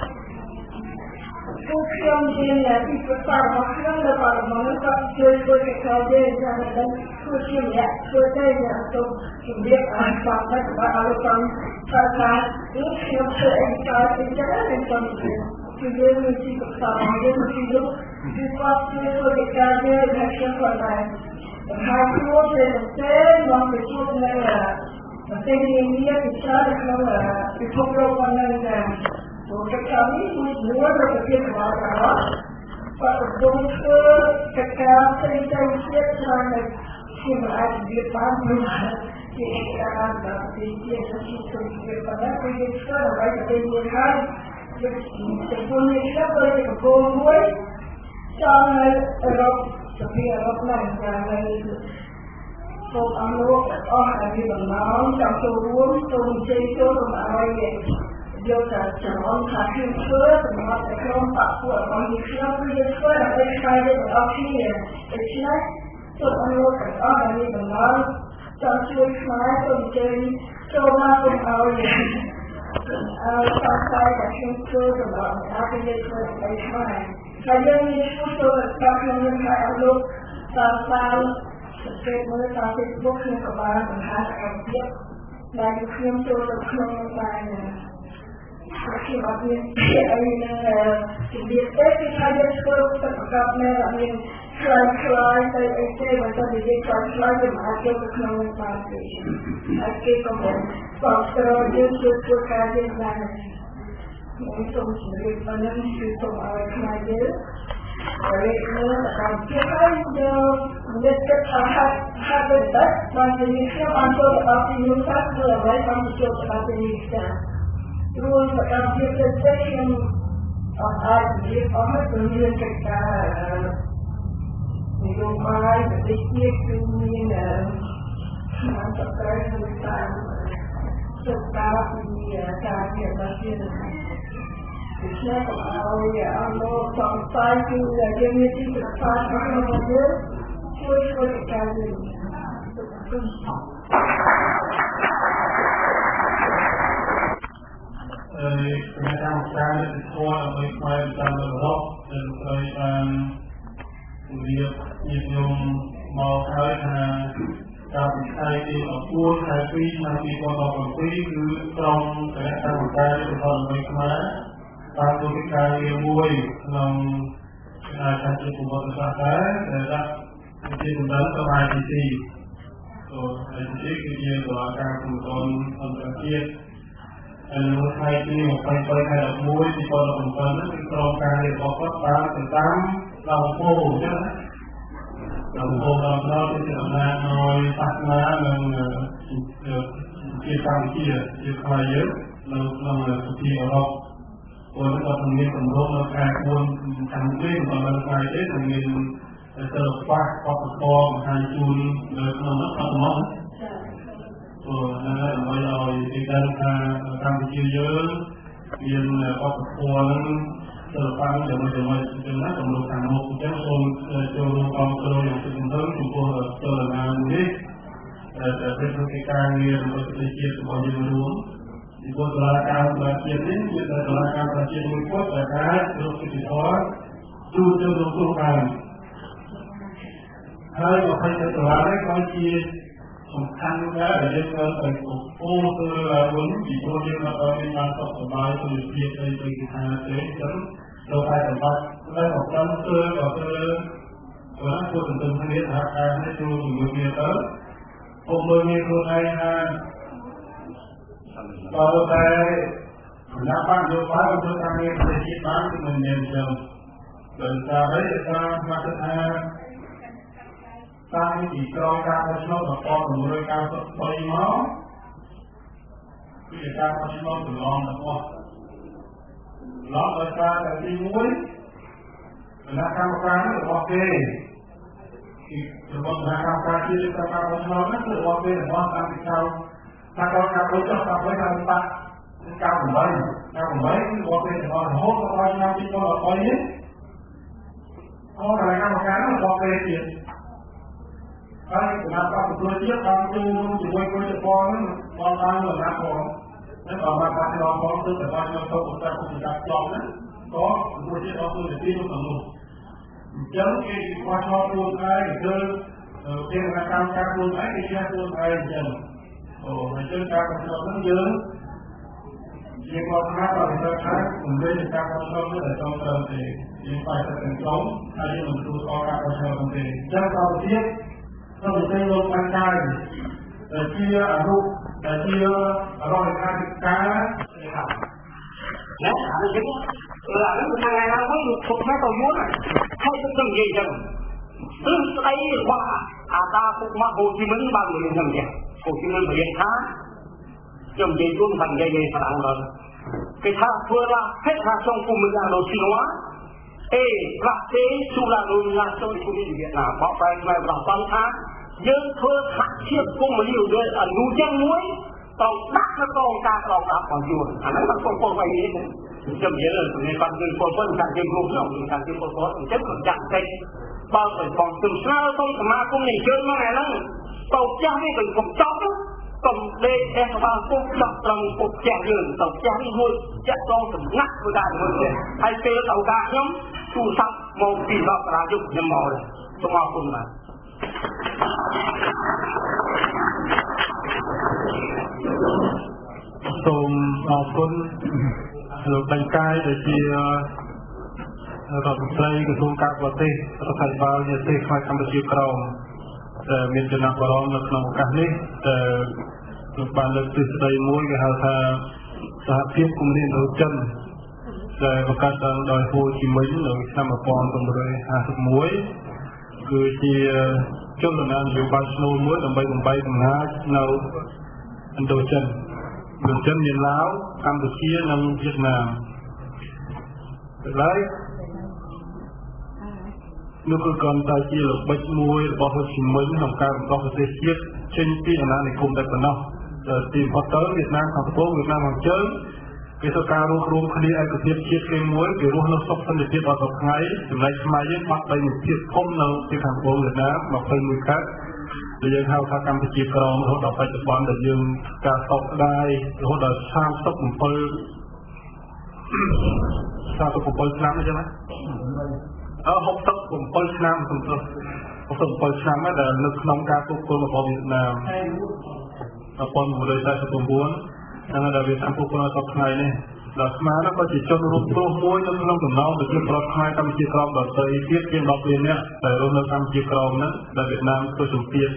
ពួកខ្ញុំមានទីប្រឹក្សារបស់ខ្ញុំនៅបារម្ភក៏ជួយធ្វើកិច្ចការដែរយ៉ាងណាធ្វើជារយៈធ្វើតែយ៉ាងទៅជម្រាបឲ្យស្ដាប់តែបើឲ្យតាមថាថានេះខ្ញុំធ្វើអីក៏ទីច្រើនតែខ្ញុំគឺយើងមានទីប្រឹក្សាយើងមានទីនោះគឺគាត់ជួយធ្វើកិច្ចការដែរដែលខ្ញុំគាត់ដែរហើយខ្លួនទៅទេមកទៅជួបនៅប្រទេសនានាពិសេសក្នុងពិភពលោកហ្នឹងដែរព្រោះកិច្ចការនេះមួយចំនួនរបស់ប្រទេសរបស់เราក៏កំពុងធ្វើកិច្ចការផ្សេងៗទៀតច្រើនតែជាមិនអាចនិយាយបានព្រោះជាកិច្ចការរបស់ប្រទេសជាតិជាជំនួយប៉ុន្តែគឺយើងធ្វើដើម្បីប្រទេសយើងហើយយើងចំពោះនេះក៏ដូចជាកំពុងមួយចង់នៅអឺរ៉ុបសភាអឺរ៉ុបហ្នឹងយ៉ាងណាសូមអនុលោកអស់ដែលមានបំណងចង់ចូលរួមសូមអញ្ជើញចូលមកឲ្យយកតែចំណងថាខ្ញុំធ្វើសម្រាប់តែក្រុមបព្វពួករបស់យើងខ្ញុំគឺយើងធ្វើដើម្បីខ្សែយើងអស់គ្នាដូច្នេះសូមអនុលោកអស់ដែលមានបំណងចង់ជួយខ្មែរសូមអញ្ជើញចូលមកគុំឲ្យអឺតាមតែខ្ញុំធ្វើសម្រាប់អាចយើងធ្វើដើម្បីខ្មែរហើយយើងមានឈ្មោះចូលតាមខ្ញុំនឹងឲ្យអនុលោកតាមតាមសង្កេតមើលតាម Facebook ខ្ញុំក៏បានបង្ហាញអត្ថបទដែលខ្ញុំចូលទៅក្នុងបានខ្ញុំអត់មានអីនឹងជំរាបទេគឺថាយើងធ្វើទឹកប្រកបនៅអត់មានខ្លាំងខ្លាយទៅអីទេបើតែនិយាយខ្លាំងខ្លាយវាមិនអាចចូលទៅក្នុងបានទេហើយគេក៏មិនបងស្រូវយើងជួយធ្វើការយើងបានខ្ញុំសូមជម្រាបប៉ុណ្ណឹងគឺសូមឲ្យខ្មែរយើងហើយនៅតាមជាហើយយើងនិយាយថាហាត់ហាត់ទៅដល់បានជាខ្ញុំបានចូលដល់ទីនោះថាគឺអ្វីបានចូលដល់ទីនេះចាព្រោះសកម្មភាពទៅទៅខ្ញុំអត់អាចនិយាយអស់ទៅមានកិច្ចការនយោបាយប្រទេសជាតិគឺមានខាងប្រទេសមួយតាមសិក្សាពីការជារបស់ជាតិដូច្នេះក៏ឲ្យអនុសង្ស័យគឺយើងមានទីប្រឹក្សារបស់យើងជួយធ្វើការនេះអឺខ្ញុំតាមការនេះធ្វើឲ្យខ្មែរតាមរហូតដល់ត្រូវបានរៀបជាខ្ញុំមកហើយថាការពិស័យទីអពួរខែពីរឆ្នាំពីរពាន់ដប់ប្រាំពីរគឺក្រុមគណៈកម្មការរបស់រដ្ឋាភិបាលខ្មែរបានធ្វើកិច្ចការងារមួយក្នុងការចាត់ជាប្រវត្តិសាស្ត្រដែរដែលដាក់ជាដំណើរទៅ I T C ទៅ I T C គឺជាតុលាការគុំតនអន្តរជាតិហើយនៅថ្ងៃទីยี่สิบแปดខែ11 2017នេះគឺក្រុមការងាររបស់គាត់បានទៅតាមដល់គោលចឹងដល់គោលដល់ដល់ជាដំណើរឲ្យសាសនានិងជាកម្ពុជាជាខ្មែរយើងនៅក្នុងប្រទេសអឺរ៉ុបព្រោះគាត់មានគម្រោងនៅខែបួនខាងនេះដល់នៅខែនេះនឹងមានសិល្បៈបទកងមហាជននៅក្នុងនោះអត់មកព្រោះនៅដើម្បីឲ្យទីដឹងថាកម្ពុជាយើងមានបទកងនឹងសិល្បៈជាមួយជាមួយជំនាញគម្រោងខាងមុខអញ្ចឹងសូមចូលរួមអបអរយ៉ាងជំនឿចំពោះចលនានេះដែលเป็นកិច្ចការងាររបស់ប្រទេសជាតិរបស់យើងរួមពីព្រោះតុលាការប្រទេសជាតិនេះជាតុលាការប្រទេសជាតិមួយគត់ដែលអាចរកសិទ្ធិផលជួនទៅរកខ្លួនបានហើយអ្វីដែលតុលានេះក៏ជាសំខាន់ដែរដែលយើងត្រូវទៅពោលទៅឡើងវិញពីព្រោះយើងអត់មានបានសុខសប្បាយសុខភាពអីទៅគេថាទេអញ្ចឹងត្រូវតែសម្បត្តិដែលអត់ដឹងធ្វើក៏ធ្វើគាត់ធ្វើទន្ទឹមគ្នាសហការនេះជួយជាមួយគ្នាទៅពុំមើលមានខ្លួនឯងថាបើតែគណៈបកយោបាយធ្វើការងារប្រទេសជាតិបានគឺមិនមានអញ្ចឹងដោយសារតែការស្ម័គ្រថាតាំងពីក្រោយការបោះឆ្នោត១៩៩៣មកគឺការបោះឆ្នោតកន្លងរបស់ឡោះដោយសារតែទីមួយគណៈកម្មការរបស់គេរបស់គណៈកម្មការជាតិការបោះឆ្នោតនោះគឺរបស់គេរបស់កម្មវិធីថាគាត់ការបោះឆ្នោតតាមវិញតាមបាក់ការបោះការបោះគឺរបស់គេរបស់រហូតដល់ឆ្នាំពីរពាន់ដប់បីនេះអរគណៈកម្មការរបស់គេទៀតហើយគណៈបកប្រជាជាតិបានចូលរួមជាមួយគណៈបកនឹងបានបានលំដាប់ផងហើយបើបានបានដល់ផងទៅតែបានចូលទៅឧស្សាហកម្មចាប់ចប់ណាក៏ប្រជាជាតិអត់ធ្វើទីនោះទៅនោះអញ្ចឹងគេខ្វះឆ្លងខ្លួនឯងគឺគេគណៈកម្មការខ្លួនឯងគេជាខ្លួនឯងអញ្ចឹងអូអញ្ចឹងការប្រឆ្លងនឹងយើងជាគាត់ថាបើទៅថាមិនមានការប្រឆ្លងនោះតែចូលទៅទេយើងphảiតែទាំងក្នុងហើយយើងមិនទទួលស្គាល់ការប្រឆ្លងនោះទេអញ្ចឹងក៏ទៀតក្នុងប្រទេសលោកបានដែរដែលជាអនុដែលជារដ្ឋាភិបាលនេះครับណាអានេះគឺអានេះថ្ងៃណាមួយខ្ញុំមកទៅយល់ហើយទៅនិយាយចឹងព្រឹងស្ដីរបស់អាតាពុកមកហូជីមិញបាននិយាយចឹងហូជីមិញនិយាយថាខ្ញុំនិយាយរួមថានិយាយស្រាំដល់គេថាធ្វើឡាហេតុថាក្នុងគុំមានដល់ស៊ីណូអេប្រទេសស៊ូឡានូឡាចូលគុំវៀតណាមបកប្រែខ្មែរប្រហែលថាយើងធ្វើខកជាតិគុំលីវអនុចឹងមួយต้องដាក់នៅកងការក្រោមដាក់របស់យួនអាហ្នឹងมันពលៗអីនេះខ្ញុំនិយាយទៅនេះគាត់គឺពលពលការជាគ្រប់ក្នុងការជាពលពលអញ្ចឹងគាត់ចាក់តិចបើទៅបងទិញស្នើសុំសមាគមនេះជើងមកហ្នឹងទៅផ្ទះនេះទៅកុំចប់កុំដេកតែក្បាលពុកចប់ត្រង់ពុកផ្ទះយើងទៅផ្ទះនេះមួយចាក់ត្រង់សំណាក់ធ្វើការមួយទៀតហើយពេលទៅការខ្ញុំទូរស័ព្ទមកពីដករាជយុខ្ញុំមកសូមអរគុណបាទសូមអរគុណលោកដេញកាយដែលជារដ្ឋមន្ត្រីក្រសួងការបរទេសរដ្ឋាភិបាលនៃប្រទេសខ្មែរកម្ពុជាក្រោមដែលមានចំណាប់អារម្មណ៍នៅក្នុងឱកាសនេះដែលលោកបានលើកទិសដៅមួយគេហៅថាសហភាពគមនានរចិនដែលបង្កើតឡើងដោយហ៊ូជីមិញនៅឆ្នាំmột nghìn chín trăm hai mươi mốtគឺជាជនដំណើរនយោបាយស្នូលមួយដើម្បីបំបីអំណាចនៅឥណ្ឌូចិនឥណ្ឌូចិនមានឡាវកម្ពុជានិងវៀតណាមហើយនោះគឺcònតែជាល្បិចមួយរបស់ហ៊ូជីមិញក្នុងការរំដោះប្រទេសជាតិចេញពីអាណានិគមតែប៉ុណ្ណោះទីបំផុតទៅវៀតណាមខាងត្បូងវៀតណាមខាងជើងគេធ្វើការរួបរวมគ្នាឯកភាពជាតិគេមួយគេរស់នៅសុខសន្តិភាពអត់ដល់ថ្ងៃចំណែកខ្មែរយើងបាត់បីមួយភាពធំនៅទីខាងត្បូងវៀតណាមยี่สิบเอ็ดខេត្តដែលយើងហៅថាកម្ពុជាក្រមរហូតដល់បច្ចុប្បន្នដែលយើងការសោកស្ដាយរហូតដល់សាមសិបเจ็ด សាមសិបเจ็ดឆ្នាំអញ្ចឹងណាអឺหกสิบเจ็ดឆ្នាំសំទោសหกสิบเจ็ดឆ្នាំដែលនៅក្នុងការគ្រប់គ្រងរបស់វៀតណាមmột nghìn chín trăm bốn mươi chínហ្នឹងដែលវាតាមគ្រប់គ្រងដល់ថ្ងៃនេះដល់ខ្មែរនោះក៏ជាជនរួមគ្រោះមួយនៅក្នុងចំណោមប្រជាពលរដ្ឋខ្មែរកម្ពុជាក្រមដទៃទៀតជាងដប់លាននាក់ដែលរស់នៅកម្ពុជាក្រមហ្នឹងដែលវៀតណាមធ្វើសម្ពាធ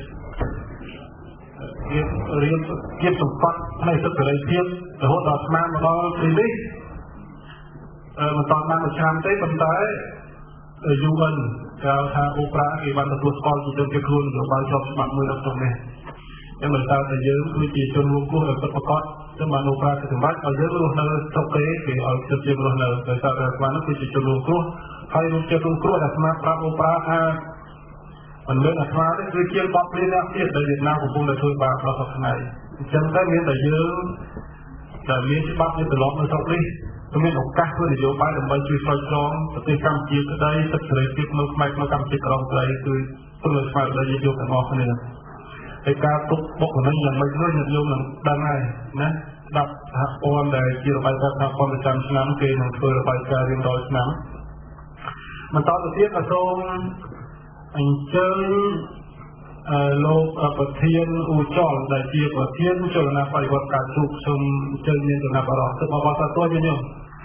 វារៀនគៀបសម្បត្តិផ្នែកសិទ្ធិសេរីភាពរហូតដល់ខ្មែរមកដល់ទីនេះអឺមិនតាន់បានមួយឆ្នាំទេប៉ុន្តែ ยู เอ็น គេហៅថាអូប្រាគេបានទទួលស្គាល់ជាជនភៀសខ្លួននយោបាយជាប់ច្បាប់មួយនៅក្នុងនេះយ៉ាងមិនតើតែយើងគឺជាជនរួមគ្រោះដែលពិតប្រាកដទៅបានអូប្រាគេសម្បត្តិឲ្យយើងរស់នៅស្រុកគេគេឲ្យចិត្តយើងរស់នៅដោយសារតែស្មាននោះគឺជាជនរួមគ្រោះហើយរួមចិត្តរួមគ្រោះដែលស្មានប្រាប់អូប្រាថាមិនលើអាត្មាទេគឺជាបបព្រាអ្នកទៀតដែលវៀតណាមកំពុងតែធ្វើបាបដល់សប្តាហ៍ថ្ងៃអញ្ចឹងតែមានតែយើងដែលមានច្បាប់នេះត្រឡប់នៅស្រុកនេះមានឱកាសធ្វើនយោបាយដើម្បីជួយស្រោចស្រង់ប្រទេសកម្ពុជាក្តីសិទ្ធិសេរីភាពនៅផ្នែកក្នុងកម្ពុជាក្រមក្តីគឺព្រោះស្មារតីយើងយកទាំងអស់គ្នាហើយការទុកបុកម្នេញយ៉ាងម៉េចនោះយើងយកនឹងដឹងហើយណាស្ដាប់សហព័ន្ធដែលជារបាយការណ៍សហព័ន្ធប្រចាំឆ្នាំគេនឹងធ្វើរបាយការណ៍រៀងរាល់ឆ្នាំបន្តទៅទៀតក៏សូមអញ្ជើញលោកប្រធានអ៊ូចលដែលជាប្រធានចលនាបដិវត្តការជោគសូមអញ្ជើញមានចំណាប់អារម្មណ៍ទៅមកបាទតើញញឹម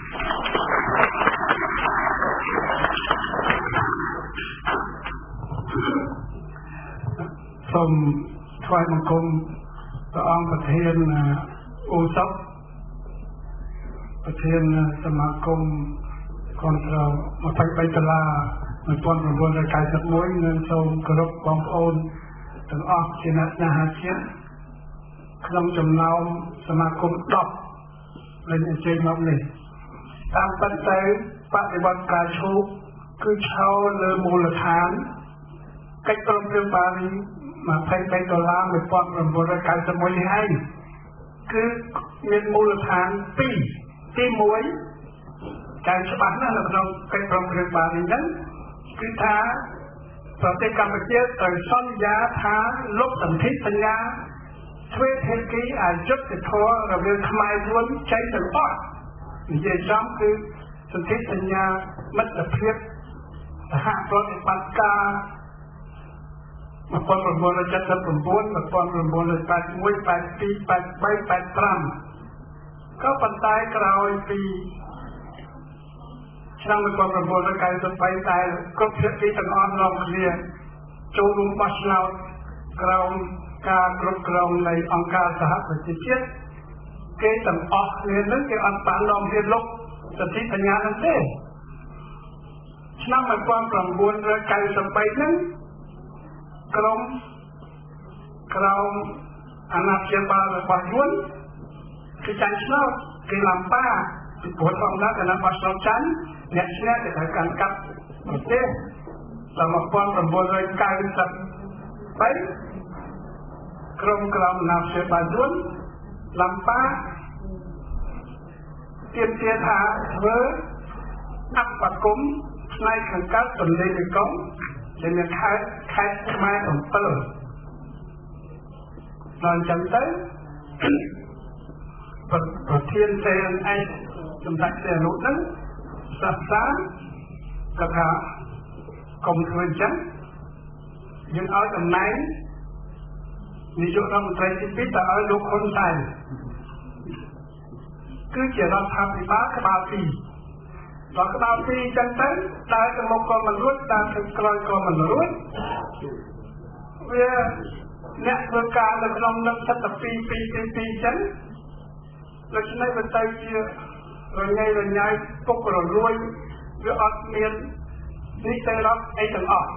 សូមថ្វាយបង្គំព្រះអង្គប្រធានអ៊ូចលប្រធានសមាគមកនត្រยี่สิบสามដុល្លារmột nghìn chín trăm chín mươi mốtនិងសូមគោរពបងប្អូនទាំងអស់ជាអ្នកស្នេហាជាតិក្នុងចំណោមសមាគមដប់ដែលអញ្ជើញមកនេះតាមពិតទៅបដិវត្តការឈូកគឺឈរលើមូលដ្ឋានកិច្ចព្រមព្រៀងប៉ារីសยี่สิบสามដុល្លារmột nghìn chín trăm chín mươi mốtនេះហើយគឺមានមូលដ្ឋានពីរទីមួយការច្បាស់ណាស់នៅក្នុងកិច្ចព្រមព្រៀងប៉ារីសហ្នឹងគឺថាប្រទេសកម្ពុជាត្រូវសន្យាថាលុបសន្ធិសញ្ញាទ្វេភាគីអយុត្តិធម៌រវាងខ្មែរយួនចេញទាំងអស់និយាយចំគឺសន្ធិសញ្ញាមិត្តភាពសហប្រតិបត្តិការmột nghìn chín trăm bảy mươi chín một nghìn chín trăm tám mươi một một nghìn chín trăm tám mươi một tám mươi hai 83 85ក៏ប៉ុន្តែក្រោយពីឆ្នាំmột nghìn chín trăm chín mươi támតែគ្រប់ភាគីទាំងអស់នាំគ្នាចូលរួមបោះឆ្នោតក្រោមការគ្រប់គ្រងនៃអង្គការសហប្រជាជាតិគេទាំងអស់គ្នានឹងគេអត់បាននាំគ្នាលុបសន្ធិសញ្ញានោះទេឆ្នាំmột nghìn chín trăm chín mươi támហ្នឹងក្រុមក្រោមអាណាព្យាបាលរបស់យួនគឺចាញ់ឆ្នោតគេឡាំប៉ាពីព្រោះអង្គការគណៈបោះឆ្នោតចាញ់អ្នកឈ្នះគេត្រូវកាន់កាប់ប្រទេសដល់một nghìn chín trăm chín mươi támក្រុមក្រមណាព្យាបាលយួនឡាំប៉ាទៀមទាថាធ្វើអបគមផ្នែកខាងកើតទន្លេមេគង្គដែលមានខេត្តខេត្តខ្មែរអំពើដល់ចឹងទៅប្រធានសេនអេសម្ដេចព្រះនុហ្នឹងសាស្ត្រាក៏ថាកុំធ្វើចឹងយើងឲ្យតំណែងនាយករដ្ឋមន្ត្រីទីពីរទៅឲ្យលោកហ៊ុនសែនគឺជារដ្ឋាភិបាលក្បាលពីរដល់ក្បាលពីរចឹងទៅដើរទៅមុខក៏មិនរួចដើរទៅក្រោយក៏មិនរួចវាអ្នកធ្វើការនៅក្នុងនឹងសិតតែពីរពីរពីរពីរចឹងដូច្នេះវាទៅជារញ៉ៃរញ៉ៃពុករលួយវាអត់មាននីតិរដ្ឋអីទាំងអស់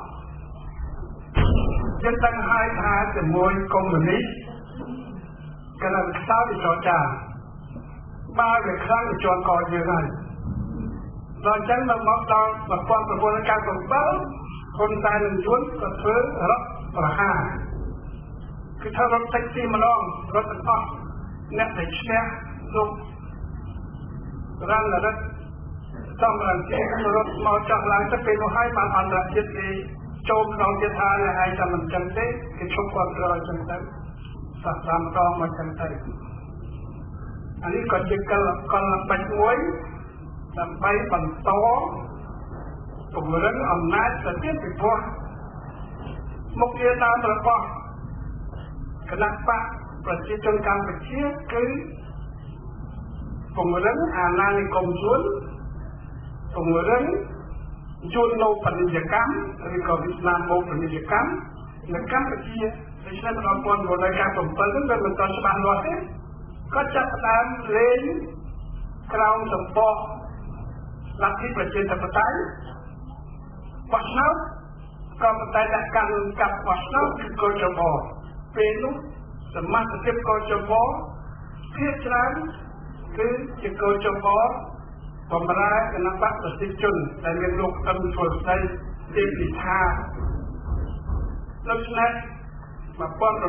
យើងដឹងហើយថាជាមួយកុម្មុយនីសកណ្ដាលខ្សោយចរចាបើវាខ្លាំងជាន់កយើងហើយដល់ចឹងមកមកដល់១៩៩៧ហ៊ុនសែននឹងជួនក៏ធ្វើរដ្ឋប្រហារគឺថារដ្ឋតិចទីម្ដងរដ្ឋទាំងអស់អ្នកដែលឈ្នះលោករ៉ាន់រ៉ិតតំរងជារដ្ឋមកចោះឡើងទៅពេលនោះហើយបានអន្តរជាតិគេចូលក្នុងទៀតថាឯងតែមិនចឹងទេគេឈប់គាត់ក្រោយចឹងទៅសាស្ត្រាម្ដងមកចឹងទៅអានេះក៏ជាកលកលបាច់មួយដើម្បីបន្តពង្រឹងអំណាចទៅទៀតពីព្រោះមុខងារដើមរបស់គណៈបកប្រជាជនកម្ពុជាគឺពង្រឹងអាណានិគមជួនពង្រឹងជួននៅពាណិជ្ជកម្មឬក៏វិស្នាមពាណិជ្ជកម្មនៅកម្ពុជាដូច្នេះដល់ព័ន្ធរយការបំពេញនឹងមិនទាន់ច្បាស់លាស់ទេក៏ចាប់ផ្ដើមលេងក្រោមសម្បកលទ្ធិប្រជាធិបតេយ្យបោះឆ្នោតក៏ប៉ុន្តែដាក់កាន់កាប់បោះឆ្នោតគឺកោជបពេលនោះសមាជិកកោជបភាគច្រើនគឺជាកោជបបំរើគណៈបកប្រជាជនដែលមានលោកអឹមធ្វើស្ដីទេពិថាដូច្នេះ១៩៩៧បោះ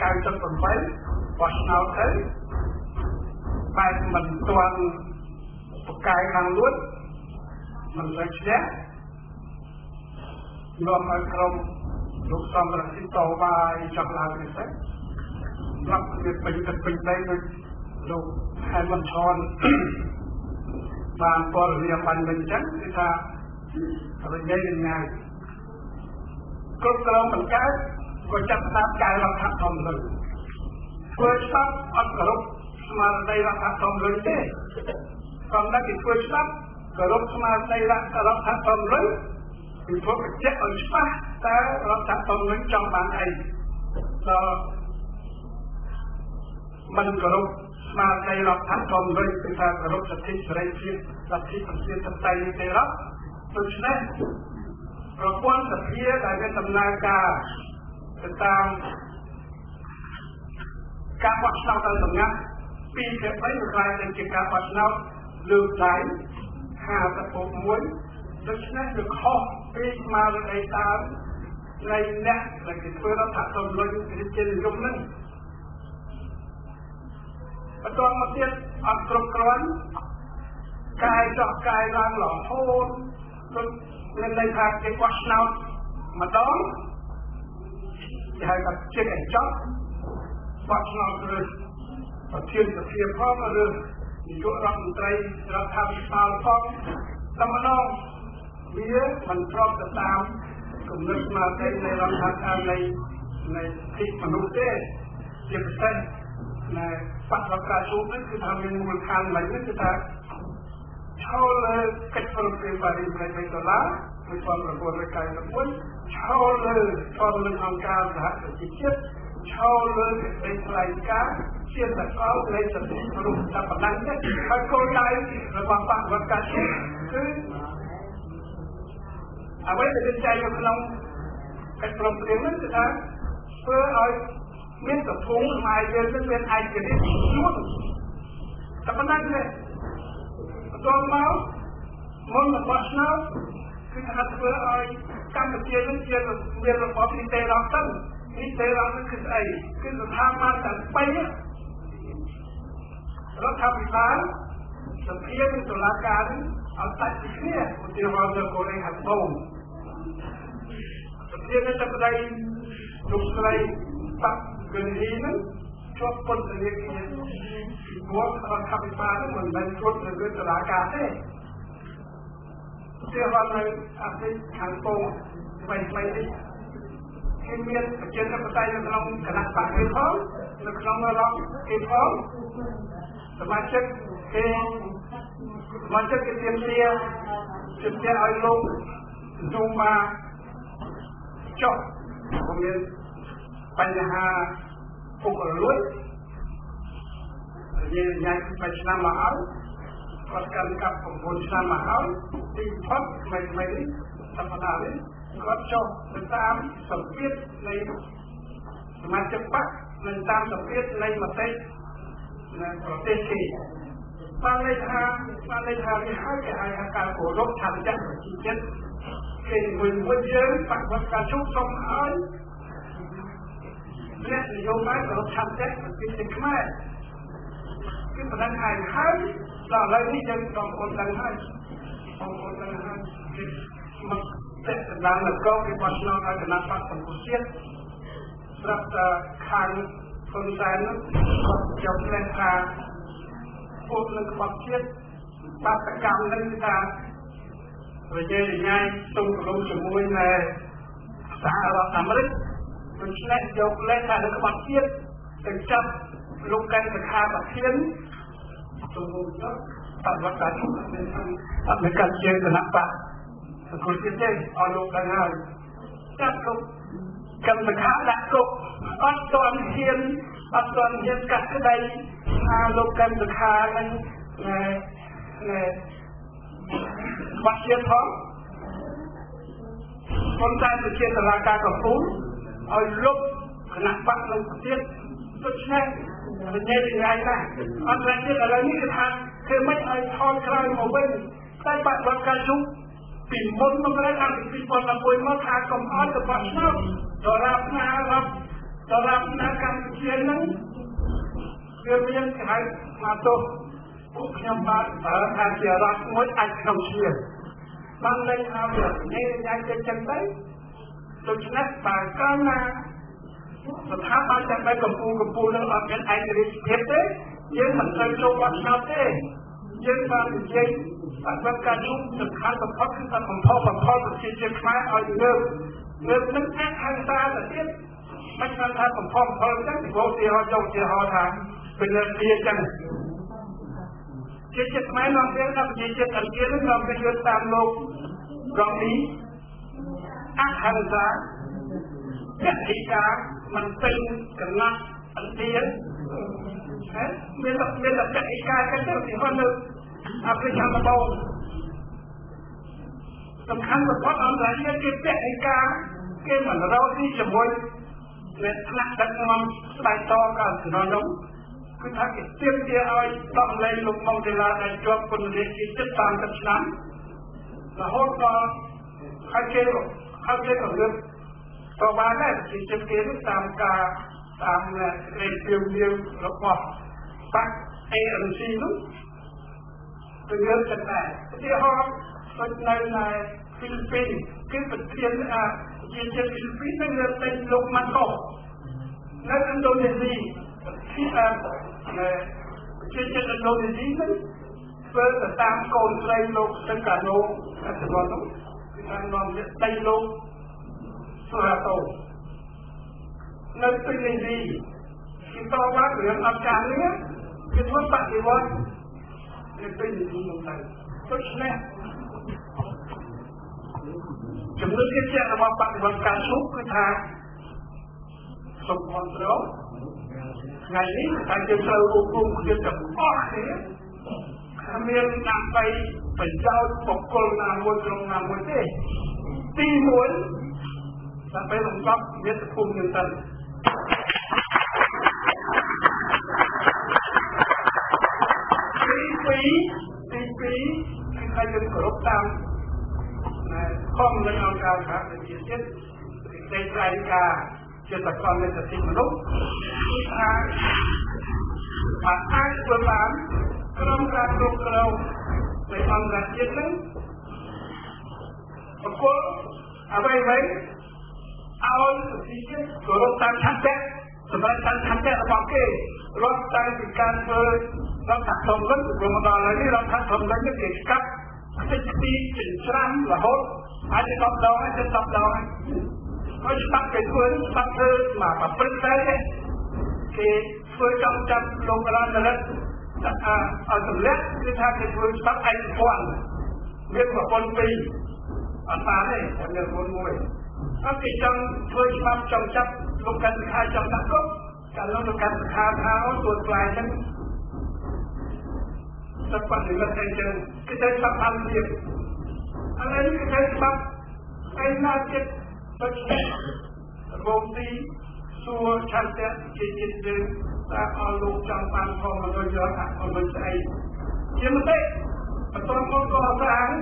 ឆ្នោតទៅបែបមិនទាន់ប្រកាយខាងលួចមិនសូវឆ្នះនាំឲ្យក្រុមលោកសំរងស៊ីតបាយចង់ឡើងនេះទៅរាប់វាពេញទឹកពេញដីដូចលោកហែមមិនឈនបានពលរដ្ឋបានមិនចឹងគឺថារញ៉ៃរញ៉ៃគ្រប់ក្រុមបង្កើតក៏ចាត់តាមកែរដ្ឋធម្មនុញ្ញធ្វើច្បាប់អត់គោរពស្មារតីរដ្ឋធម្មនុញ្ញទេក៏តែគេធ្វើច្បាប់គោរពស្មារតីរដ្ឋធម្មនុញ្ញពីព្រោះបញ្ជាក់ឲ្យច្បាស់តើរដ្ឋធម្មនុញ្ញចង់បានអីដល់មិនគោរពស្មារតីរដ្ឋធម្មនុញ្ញគឺថាគោរពសិទ្ធិសេរីភាពលទ្ធិប្រជាធិបតេយ្យនីតិរដ្ឋដូច្នេះប្រព័ន្ធសភាដែលមានដំណើរការទៅតាមការបោះឆ្នោតដោយសម្ងាត់ពីរភាគបីវាខ្លាយទៅជាការបោះឆ្នោតលើកដៃហាសិបមួយដូច្នេះវាខុសពីស្មារតីដើមនៃអ្នកដែលគេធ្វើរដ្ឋធម្មនុញ្ញប្រជានិយមហ្នឹងបន្តមកទៀតអត់គ្រប់គ្រាន់កាយចោះកាយឡើងរហូតដូចមានន័យថាគេបោះឆ្នោតម្ដងគេហៅថាជិះឲ្យចប់បោះឆ្នោតឬប្រធានសភាផងឬនាយករដ្ឋមន្ត្រីរដ្ឋាភិបាលផងតែម្ដងវាមិនស្របទៅតាមគំនិតស្មារតីនៃរដ្ឋាភិបាលនៃនៃសិទ្ធិមនុស្សទេជាពិសេសនៅបដិការជួបនេះគឺថាមានមូលដ្ឋានមួយនេះគឺថាឈលលើកិច្ចប្រឹងប្រែងប៉ារីសនៃដុល្លារពីឆ្នាំ១៩៩១ឈលលើធម្មនុញ្ញអង្គការសហប្រជាជាតិឈលលើសេចក្តីថ្លែងការណ៍ជាសកលនៃសិទ្ធិមនុស្សតែប៉ុណ្ណឹងទេហើយគោលដៅរបស់បដិការជួបគឺអ្វីដែលចែងនៅក្នុងកិច្ចប្រឹងប្រែងនេះគឺថាធ្វើឲ្យមានសង្គមខ្មែរយើងនឹងមានឯករាជ្យជួនតែប៉ុណ្ណឹងទេបន្តមកមុនបោះឆ្នោតគឺថាធ្វើឲ្យកម្ពុជានឹងជាមានរបបនីតិរដ្ឋទៅនីតិរដ្ឋនេះគឺស្អីគឺស្ថាប័នទាំងបីរដ្ឋាភិបាលសភានិងតុលាការអត់តាច់ពីគ្នាឧទាហរណ៍នៅកូរ៉េខាងត្បូងសភានឹងតែប្តីលោកស្រីបាក់គណីនឹងជាប់ពន្ធនាគារពីព្រោះរដ្ឋាភិបាលនឹងមិនបានគ្រប់នៅលើតុលាការទេជាવાતនៅអាស៊ីខាងត្បូងថ្មីថ្មីនេះគេមានប្រជាធិបតេយ្យនៅក្នុងគណៈបកគេផងនៅក្នុងរដ្ឋគេផងសមាជិកគេមកចិត្តគេទៀមទាទៀមទាឲ្យលោកចូលមកចុះผมមានបញ្ហាពុករលួយនិយាយញ៉ាំไปឆ្នាំមកហើយគាត់កាន់កាប់ប្រពន្ធឆ្នាំមកហើយទីផុតមិនមិនសម្រាប់នេះគាត់ចុះទៅតាមសម្ពាធនៃសមាជិកបកនិងតាមសម្ពាធនៃមតិនៅប្រទេសគេបានលេខាបានលេខានេះហើយគេហៅថាការគោរពឆន្ទៈប្រជាជាតិគេវិញវិញយើងបដិបត្តិការជុំសុំឲ្យអ្នកនយោបាយគោរពឆន្ទៈប្រជាជាតិខ្មែរគឺបណ្ដឹងហើយហើយដល់ឥឡូវនេះយើងបងប្អូនដឹងហើយបងប្អូនដឹងហើយគឺមកតែដល់នៅកងគេបោះឆ្នោតឲ្យគណៈបកសង្គមជាតិស្រាប់តែខាងហ៊ុនសែននោះគាត់យកលេខថាពួកនឹងក្បត់ជាតិបាតកម្មនឹងថាប្រជែងញ៉ាយទុំកលុំជាមួយនៅសហរដ្ឋអាមេរិកដូច្នេះយកលេខថានឹងក្បត់ជាតិទៅចាប់លោកកែសខាប្រធានសង្គមជាតិបដិវត្តការជំនុំអមេរិកជាគណៈបកសង្គមជាតិទេឲ្យលោកដឹងហើយចាប់លោកកម្មខាដាក់គុកអត់ទាន់ហ៊ានអត់ទាន់ហ៊ានកាត់ក្តីថាលោកកម្មខានឹងណែណែបាត់ជាតិផងប៉ុន្តែប្រជាតឡាការកំពូលឲ្យលុបគណៈបកនឹងទៀតដូច្នេះវិញ្ញាណថ្ងៃណាអន្តរជាតិឥឡូវនេះគឺថាគឺមិនឲ្យថយក្រោយមកវិញតែបាត់បង់ការជុំពីមុនមកដល់ពីពីប៉ុណ្ណាមួយមកថាកុំអត់ទៅបាត់ឆ្នោតដរាបណារាប់ដរាបណាកម្ពុជានឹងវាមានគេហៅមកទោសពួកខ្ញុំបានបើថាជារដ្ឋមួយអាចក្នុងជាបានលេខថាវានេះយ៉ាងទៅចឹងទៅដូច្នេះបើកាលណាស្ថាប័នទាំងបែបកម្ពុជាកម្ពុជានឹងអត់មានឯករាជ្យភាពទេយើងមិនត្រូវចូលបាត់ឆ្នោតទេយើងបាននិយាយបាត់បង់ការជុំសំខាន់បំផុតគឺការបំផុសបំផុសប្រជាជាតិខ្មែរឲ្យលើកលើកនឹងអាចហៅតាទៅទៀតមិនថាថាបំផុសបំផុសចឹងព្រោះទីហោចុងទីហោថាเป็นเรื่องที่จังជាចិត្តខ្មែរនាំទៅដល់ប្រជាជាតិឥណ្ឌានឹងនាំទៅយកតាមលោករងនេះអហិង្សាយតិកាមិនពេញកណ្ណាត់ឥណ្ឌាហើយមានតែមានតែយតិកាគេទៅទីហ្នឹងនៅអាហ្វ្រិកខាងត្បូងសំខាន់បំផុតអន្តរជាតិគេយតិកាគេមិនរកទីជាមួយអ្នកថ្នាក់ដឹកនាំស្បែកតកាលក្នុងនោះគឺថាគេទៀមទាឲ្យដោះលែងលោកម៉ុងទេឡាដែលជាប់ពន្ធនាគារជិតសាមសិបឆ្នាំរហូតដល់ហើយគេហើយគេក៏លើកក៏បានដែរជាចិត្តគេតាមការតាមរេតៀវៀវរបស់បាក់ เอ เอ็น ซี នោះទៅលើកចិត្តដែរឧទាហរណ៍ដូចនៅនៅហ្វីលីពីនគឺប្រធានអាជាជាតិហ្វីលីពីននឹងលើកតែលោកម៉ាកូនៅឥណ្ឌូនេស៊ីที่เอ่อជាចិត្តឥណ្ឌូនេស៊ីហ្នឹងធ្វើទៅតាមកូនស្រីលោកទឹកកាណូអត្ថបទនោះគឺថានាំយកដៃលោកសូរ៉ាតូនៅពីនីស៊ីគេតបថារឿងអត់ចាស់នេះគឺធ្វើបដិវត្តនៅពីនីស៊ីនោះទៅដូច្នេះចំណុចជារបស់បដិវត្តការជុំគឺថាសូមអន្តរថ្ងៃនេះតែយើងត្រូវរួបរวมគ្នាទាំងអស់គ្នាមានដើម្បីប្រយោជន៍បុគ្គលណាមួយក្នុងណាមួយទេទីមួយដើម្បីរំដោះមាតុភូមិយើងទៅទីពីរទីពីរគឺថាយើងគោរពតាមខំនៃអង្គការសហប្រជាជាតិសេចក្តីការជាសកលនៃសិទ្ធិមនុស្សគឺថាបានអាចធ្វើបានក្រុមការគ្រប់គ្រងនៃអង្គការជាតិនឹងបកគលអ្វីៗឲ្យសិទ្ធិជាតិគោរពតាមឆន្ទៈសម្រាប់តាមឆន្ទៈរបស់គេរាប់តែពីការធ្វើរដ្ឋធម្មនុញ្ញព្រមដល់ហើយនេះរដ្ឋធម្មនុញ្ញគេស្កាត់ខ្ទេចខ្ទីចិញ្ច្រាំរហូតអាចទៅដល់ដងហើយទៅដល់ដងហើយហើយច្បាប់គេធ្វើច្បាប់ធ្វើមកប្រព្រឹត្តទៅគេធ្វើចង់ចាប់លោករានរិទ្ធ ở tầm lết như tha cái phương pháp anh quan biết của con phi ở phá này còn nhờ con ngồi các cái trong phương pháp trong chấp lúc cần khai trong tác cốc cả lúc cần khai tháo tuột lại chân tập quan đến lần thành chân cái tay pháp ăn việc anh ấy cái tay pháp anh là chết bất chết vô tí xua chăn chết chỉ chết đến ta ở lúc trong ban phòng mà tôi nhớ hẳn còn mình sẽ nhưng mà thế mà tôi không có sáng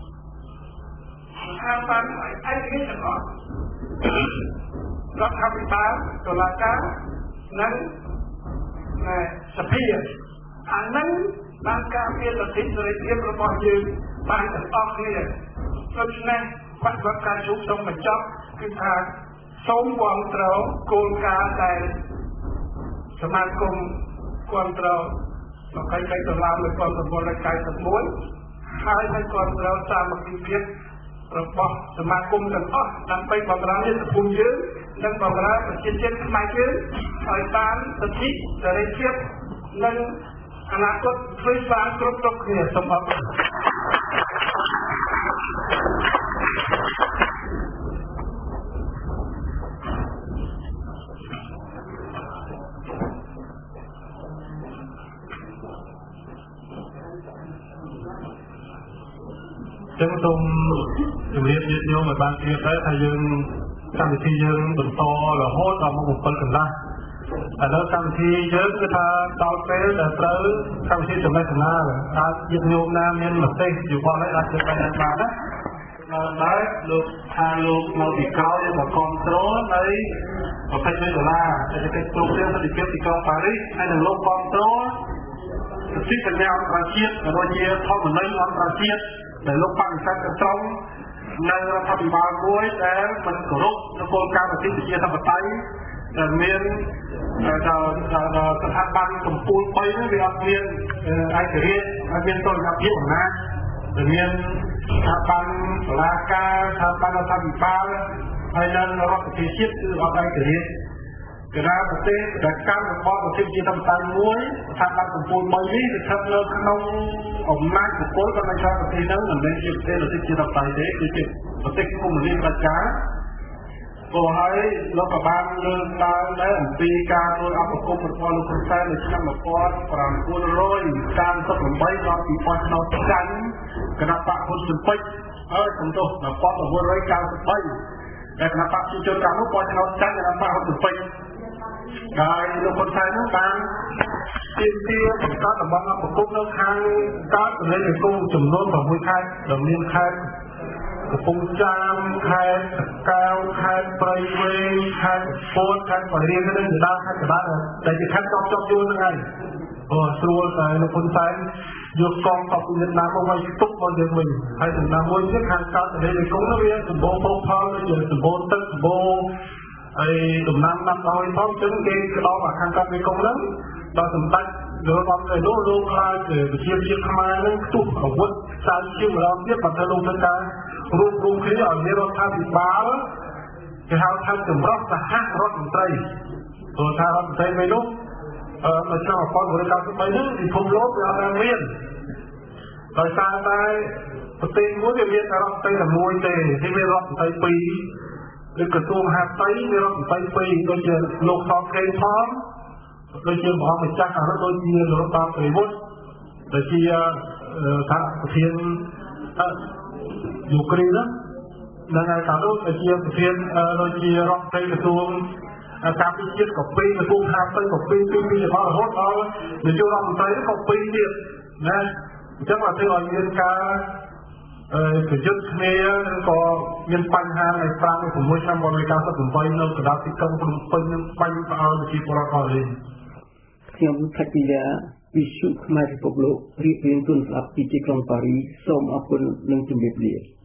an toàn phải anh nghĩ là có rất hấp dẫn bán rồi là cá nắng này sập hiền anh nắng ban ca viên là thịt rồi tiếp là bao nhiêu ban được óc kia cho nên bắt bắt ca xuống sông mình chót cứ thà sống quăng trâu côn cá nàyสมาคมความเราเราใครใครจะลามในความสมบูรณ์กายสมบูรณ์ใครใครความเราสามัคคีเพียรเราบอกสมาคมกันอ๋อนำไปบอกเราเนี่ยจะภูมิยืนนั่งบอกเราเป็นเช่นเช่นทำไมยืนคอยตามสติจะได้เทียบนั่งอนาคตช่วยสร้างครบทุกเนี่ยสมบูรณ์ចឹងសូមជម្រាបញាតិញោមឲ្យបានជ្រាបដែរថាយើងកម្មវិធីយើងបន្តរហូតដល់ម៉ោងbảyកន្លះឥឡូវកម្មវិធីយើងគឺថាដល់ពេលដែលត្រូវកម្មវិធីចំណេះចំណើអាចញាតិញោមណាមានមតិយោបល់ឲ្យអាចជួយបានបានណាដល់លោកថាលោកមកពីក្រោយមកគ្រប់គ្រងនៅប្រភេទដុល្លារដែលគេគ្រប់គ្រងសន្តិភាពទីក្រុងប៉ារីសហើយនឹងលោកគ្រប់គ្រងសិទ្ធិបញ្ញាអន្តរជាតិដូចជាធម្មនុញ្ញអន្តរជាតិដែលលោកបដិសេធត្រង់នៅរដ្ឋាភិបាលមួយដែលមិនគោរពនូវគោលការណ៍ប្រជាធិបតេយ្យដែលមានស្ថាប័នកម្ពុជាបីវាអត់មានឯករាជ្យអត់មានតុល្យភាពអំណាចដែលមានស្ថាប័នតុលាការស្ថាប័នរដ្ឋាភិបាលហើយនិងរដ្ឋាភិបាលជាតិគឺអត់ឯករាជ្យគណៈប្រទេសដែលកម្មរបស់ប្រជាធិបតេយ្យមួយស្ថាប័នកម្ពុជាបីនេះស្ថិតនៅក្នុងអំណាចបុគ្គលក៏មិនចូលប្រទេសហ្នឹងមិនមែនជាប្រទេសប្រជាធិបតេយ្យទេគឺជាប្រទេសកុម្មុយនីសប្រជាព្រោះហើយលោកក៏បានលើកឡើងដែរអំពីការធ្វើអភិគមរបស់លោកហ៊ុនសែននៅឆ្នាំmột nghìn chín trăm三十八ដល់ពីបោះឆ្នោតចាញ់គណៈបកហ៊ុនស៊ុនពេជ្រហើយសំទោសmột nghìn chín trăm chín mươi baដែលគណៈបកប្រជាជនកម្មនោះបោះឆ្នោតចាញ់គណៈបកហ៊ុនស៊ុនពេជ្រហើយលោកហ៊ុនសែននោះបានទាមទារបង្កើតតំបន់អភិគមនៅខាងកើតទន្លេមេគង្គចំនួនsáuខេត្តដែលមានខេត្តកំពង់ចាមខេត្តកៅខេត្តព្រៃវែងខេត្តពោធិ៍ខេត្តបរិយាកាសនិងដល់ខេត្តកណ្ដាលដែលជាខេត្តជាប់ជាប់យូរហ្នឹងហើយអូស្រួលតែលោកហ៊ុនសែនយកកងទ័ពវៀតណាមមកឲ្យទុកមកយើងវិញហើយចំណាំមួយទៀតខាងកើតទន្លេមេគង្គនោះវាសម្បូរផូរផលដូចជាសម្បូរទឹកសម្បូរហើយដំណាំដាំដោយផងចឹងគេក្តោបអាខាងកើតមេគង្គហ្នឹងដល់សម្ដេចលោកអត់ទៅនោះលោកខ្លាចប្រជាជាតិខ្មែរនឹងខ្ទុះអាវុធសាលជាម្ដងទៀតបើទៅលោកទៅការរួមរួមគ្នាឲ្យមានរដ្ឋាភិបាលគេហៅថាចម្រុះសហរដ្ឋមន្ត្រីព្រោះថារដ្ឋមន្ត្រីមួយនោះអឺនៅឆ្នាំmột nghìn chín trăm chín mươi baនេះពិភពលោកវាអត់បានមានដោយសារតែប្រទេសមួយវាមានរដ្ឋមន្ត្រីតែមួយទេគេមានរដ្ឋមន្ត្រីពីរឬក្រសួងមហាផ្ទៃមានរដ្ឋមន្ត្រីពីរដូចជាលោកសខេងផងដូចជាព្រះអង្គម្ចាស់អានោះដូចជាលោកតាព្រះវុឌ្ឍដូចជាថាប្រធានយូក្រែនហ្នឹងហើយតានោះដូចជាប្រធានដូចជារដ្ឋមន្ត្រីក្រសួងការពិជាតិក៏ពីរក្រសួងខាងទៅក៏ពីរពីរពីររហូតដល់នាយករដ្ឋមន្ត្រីក៏ពីរទៀតណាអញ្ចឹងបើធ្វើឲ្យមានការអឺប្រយុទ្ធគ្នាឬក៏មានបញ្ហានៅប្រាំ6ឆ្នាំ1998នៅកណ្ដាលទីក្រុងភ្នំពេញនឹងបាញ់ផ្អើលប្រជាពលរដ្ឋអស់នេះខ្ញុំខេត្តពីយ៉ាវិសុខខ្មែរពិភពលោករៀបរៀងទូនស្ដាប់ពីទីក្រុងប៉ារីសសូមអរគុណនិងជម្រាបលា